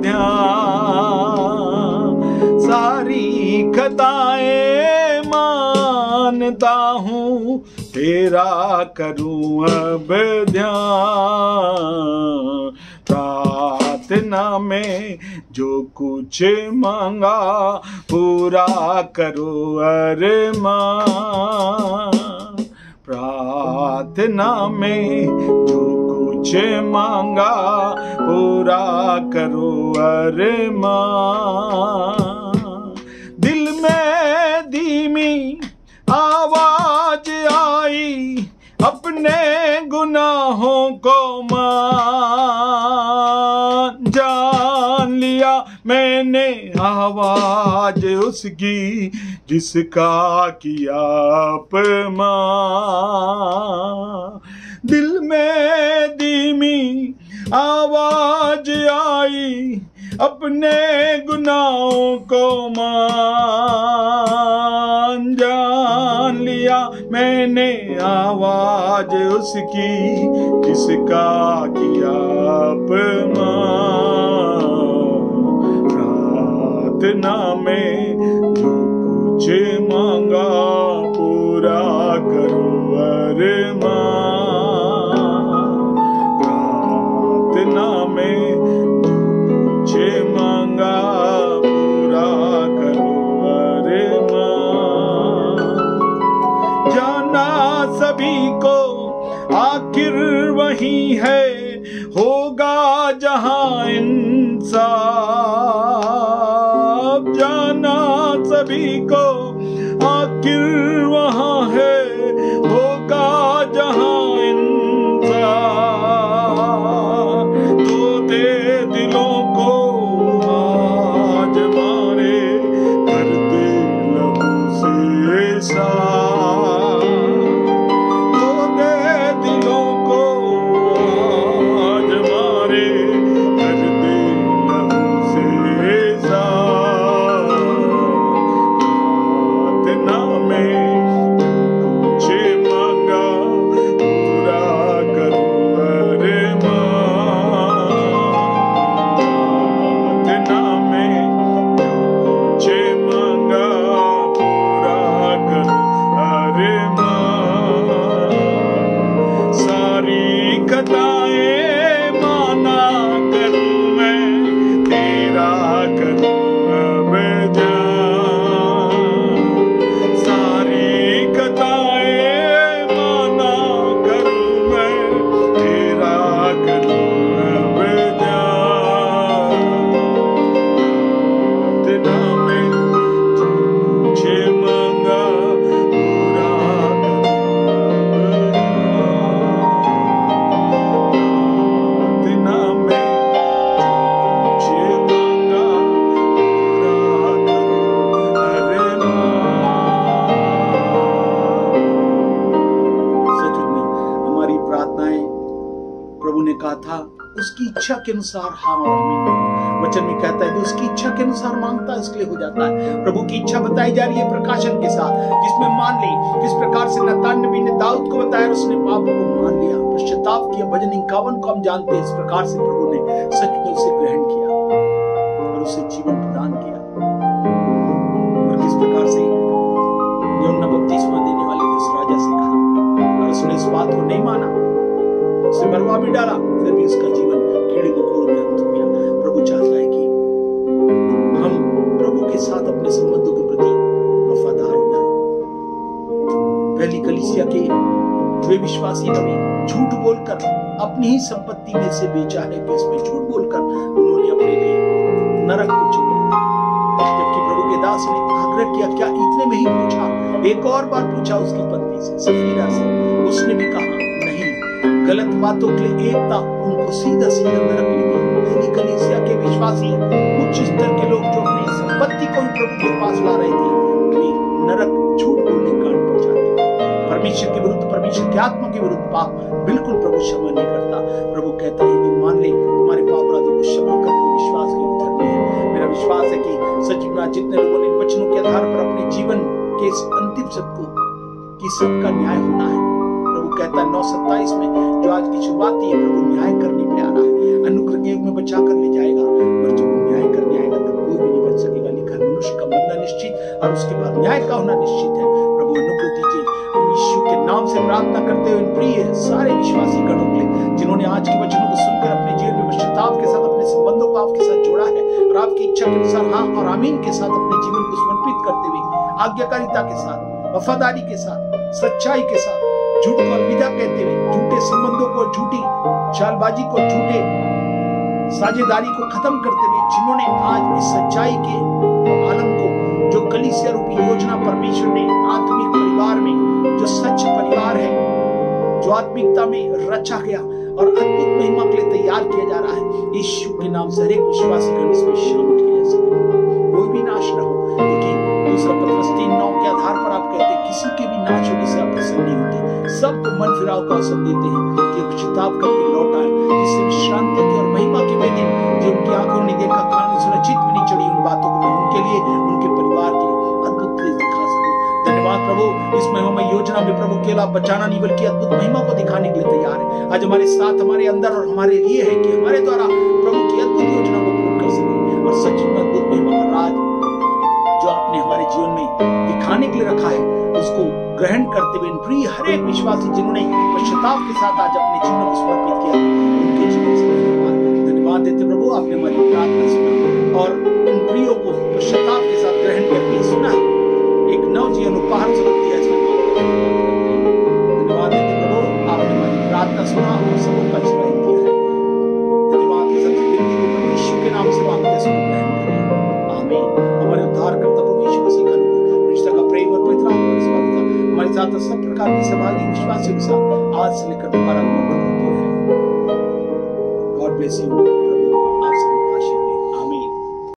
ध्यान। सारी खताएं मानता हूँ, तेरा करूँ अब ध्यान। प्रार्थना में जो कुछ मांगा पूरा करो अरमान। प्रार्थना में जो कुछ मांगा पूरा करो अरमान। दिल में धीमी आवाज आई, अपने गुनाहों को मान। जान लिया मैंने आवाज उसकी, जिसका किया अपमान। दिल में धीमी आवाज आई, अपने गुनाहों को मान। जान लिया मैंने आवाज उसकी, जिसका किया अपमान। प्रार्थना में जो कुछ मांगा पूरा करो अरमान। प्रार्थना में जो कुछ मांगा पूरा करो अरमान। जाना सभी को आखिर वही है, होगा जहां इंसाफ। जाना सभी को आखिर वहां है, होगा जहां इंसाफ। तो दे दिलों को आज मारे, कर दे लहू से साफ। तो दे दिलों को आज मारे, कर दे लहू से साफ। प्रार्थना में कुछ मांगा पूरा करो अरमान। प्रार्थना में कुछ मांगा पूरा करो अरमान। सारी खताएं माना करूं मैं, तेरा करूं अब जान। सारी खताएं माना करूं मैं, तेरा करूं अब जान। प्रार्थना में जो कुछ मांगा पूरा करूं अब जान। प्रार्थना में जो कुछ मांगा पूरा करूं अरमान। सच में हमारी प्रार्थनाएं, प्रभु ने कहा था उसकी इच्छा के अनुसार हाँ और आमीन में। वचन में कहता है कि उसकी इच्छा के अनुसार मांगता है उसके लिए हो जाता है। प्रभु की इच्छा बताई जा रही है प्रकाशन के साथ, जिसमें मान ली किस प्रकार से नातान नबी ने दाऊद को बताया, उसने पाप को मान लिया, पश्चाताप किया। भजन इक्यावन को हम जानते हैं। इस प्रकार से प्रभु ने सच में उसे ग्रहण किया और उसे जीवन प्रदान किया। और किस प्रकार से यूहन्ना बपतिस्मा देने वाले ने उस राजा से कहा और उसने इस बात को नहीं माना, उसे मरवा भी डाला, फिर भी उसका जीवन कीड़े मकोड़ों में अंत हो गया। प्रभु चाहता है कि हम प्रभु के साथ अपने संबंधों के प्रति वफादार हो जाएं। पहली कलीसिया के वे विश्वासी नबी झूठ बोलकर अपनी ही संपत्ति में से बेचा है कि इसमें झूठ बोलकर उन्होंने अपने लिए नरक को चुन लिया। जबकि प्रभु के दास ने आग्रह किया, क्या इतने में ही पूछा? एक और बार पूछा उसकी पत्नी से, सफीरा से। उसने भी कहा नहीं। गलत बातों के लिए एकता उनको सीधा सीधा नरक ले गई। पहली कलीसिया के विश्वासी उच्च स्तर के लोग जो अपनी संपत्ति को प्रभु के पास ला रहे थे, वे नरक झूठ बोलने का कारण पहुंचा देते। परमेश्वर के विरुद्ध, परमेश्वर के आत्मा के विरुद्ध पाप बिल्कुल प्रभु क्षमा नहीं करता। प्रभु कहता है यदि मान ले तुम्हारे पाप अपराधों को क्षमा करके विश्वास के धर्मी है। मेरा विश्वास है कि सच में जितने लोगों ने इन वचनों के आधार पर अपने जीवन के इस अंतिम सत्य को कि सबका न्याय होना है। प्रभु कहता है नौ सत्ताईस में जो आज की शुरुआत है, प्रभु न्याय करने में आ रहा है। अनुग्रह के युग में बचा कर ले जाएगा, पर जब वो न्याय करने आएगा तब कोई भी नहीं बच सकेगा। लिखा मनुष्य का मरना निश्चित और उसके बाद न्याय का होना निश्चित है। प्रभु अनुग्रह दीजिए। हम यीशु के नाम से प्रार्थना करते हुए प्रिय सारे विश्वासी गणों के लिए जिन्होंने आज के वचनों को सुनकर अपने जीवन में पश्चाताप के साथ अपने संबंधों को आपके साथ जोड़ा है और आपकी इच्छा के अनुसार हाँ और आमीन के साथ अपने जीवन को समर्पित करते हुए आज्ञाकारिता के साथ, वफादारी के साथ, सच्चाई के साथ, झूठ को अलविदा कहते हुए, झूठे संबंधों को, झूठी चालबाजी को, झूठे साझेदारी को खत्म करते हुए, जिन्होंने आज इस सच्चाई के आलम को जो कलीसिया रूपी योजना परमेश्वर ने आत्मिक परिवार में जो सच परिवार है, जो आत्मिकता में रचा गया और अद्भुत महिमा के लिए तैयार किया जा रहा है, यीशु के नाम से हरेक विश्वासी गण इसमें शामिल किया जा सके, कोई भी नाश न हो। क्योंकि दूसरा पत्रस तीन नौ के आधार पर आप कहते हैं किसी के भी नाश होने से आप प्रसन्न नहीं होते, सबको मन फिराव का अवसर देते हैं कि पश्चाताप करके लौट आए, जिससे विश्रांति के और महिमा के वे दिन जो उनकी आंखों ने देखा, कान ने सुना, चित्त भी नहीं चढ़ी उन बातों को मैं उनके लिए, उनके परिवार के लिए अद्भुत तेज दिखा सकूं। धन्यवाद प्रभु, इस महिमा योजना में प्रभु केवल बचाना नहीं बल्कि अद्भुत महिमा को दिखाने के लिए तैयार है। आज हमारे साथ, हमारे अंदर और हमारे लिए है कि हमारे द्वारा प्रभु की अद्भुत योजना को पूर्ण कर सके और सच में अद्भुत महिमा का राज लिए रखा है उसको ग्रहण करते हुए प्रिय हर एक विश्वासी जिन्होंने पश्चाताप के साथ आज अपने जीवन को समर्पित किया उनके जीवन से धन्यवाद धन्यवाद देते प्रभु। आपने हमारी प्रार्थना सुना और इन प्रियो को पश्चाताप के साथ ग्रहण करके सुना एक नवजीवन उपहार स्वरूप दिया धन्यवाद देते प्रभु। आपने हमारी प्रार्थना सुना और सबों का चुनाव किया है धन्यवाद के साथ विनती को प्रभु यीशु के नाम से मांगते सुन ग्रहण करें आमीन। हमारे उद्धारकर्ता प्रभु यीशु मसीह का रिश्ता का प्रेम और पवित्र आत्मा की स्वागत हमारे साथ सब प्रकार की सहभागी विश्वासियों के साथ आज से लेकर दोबारा होती है। God bless you.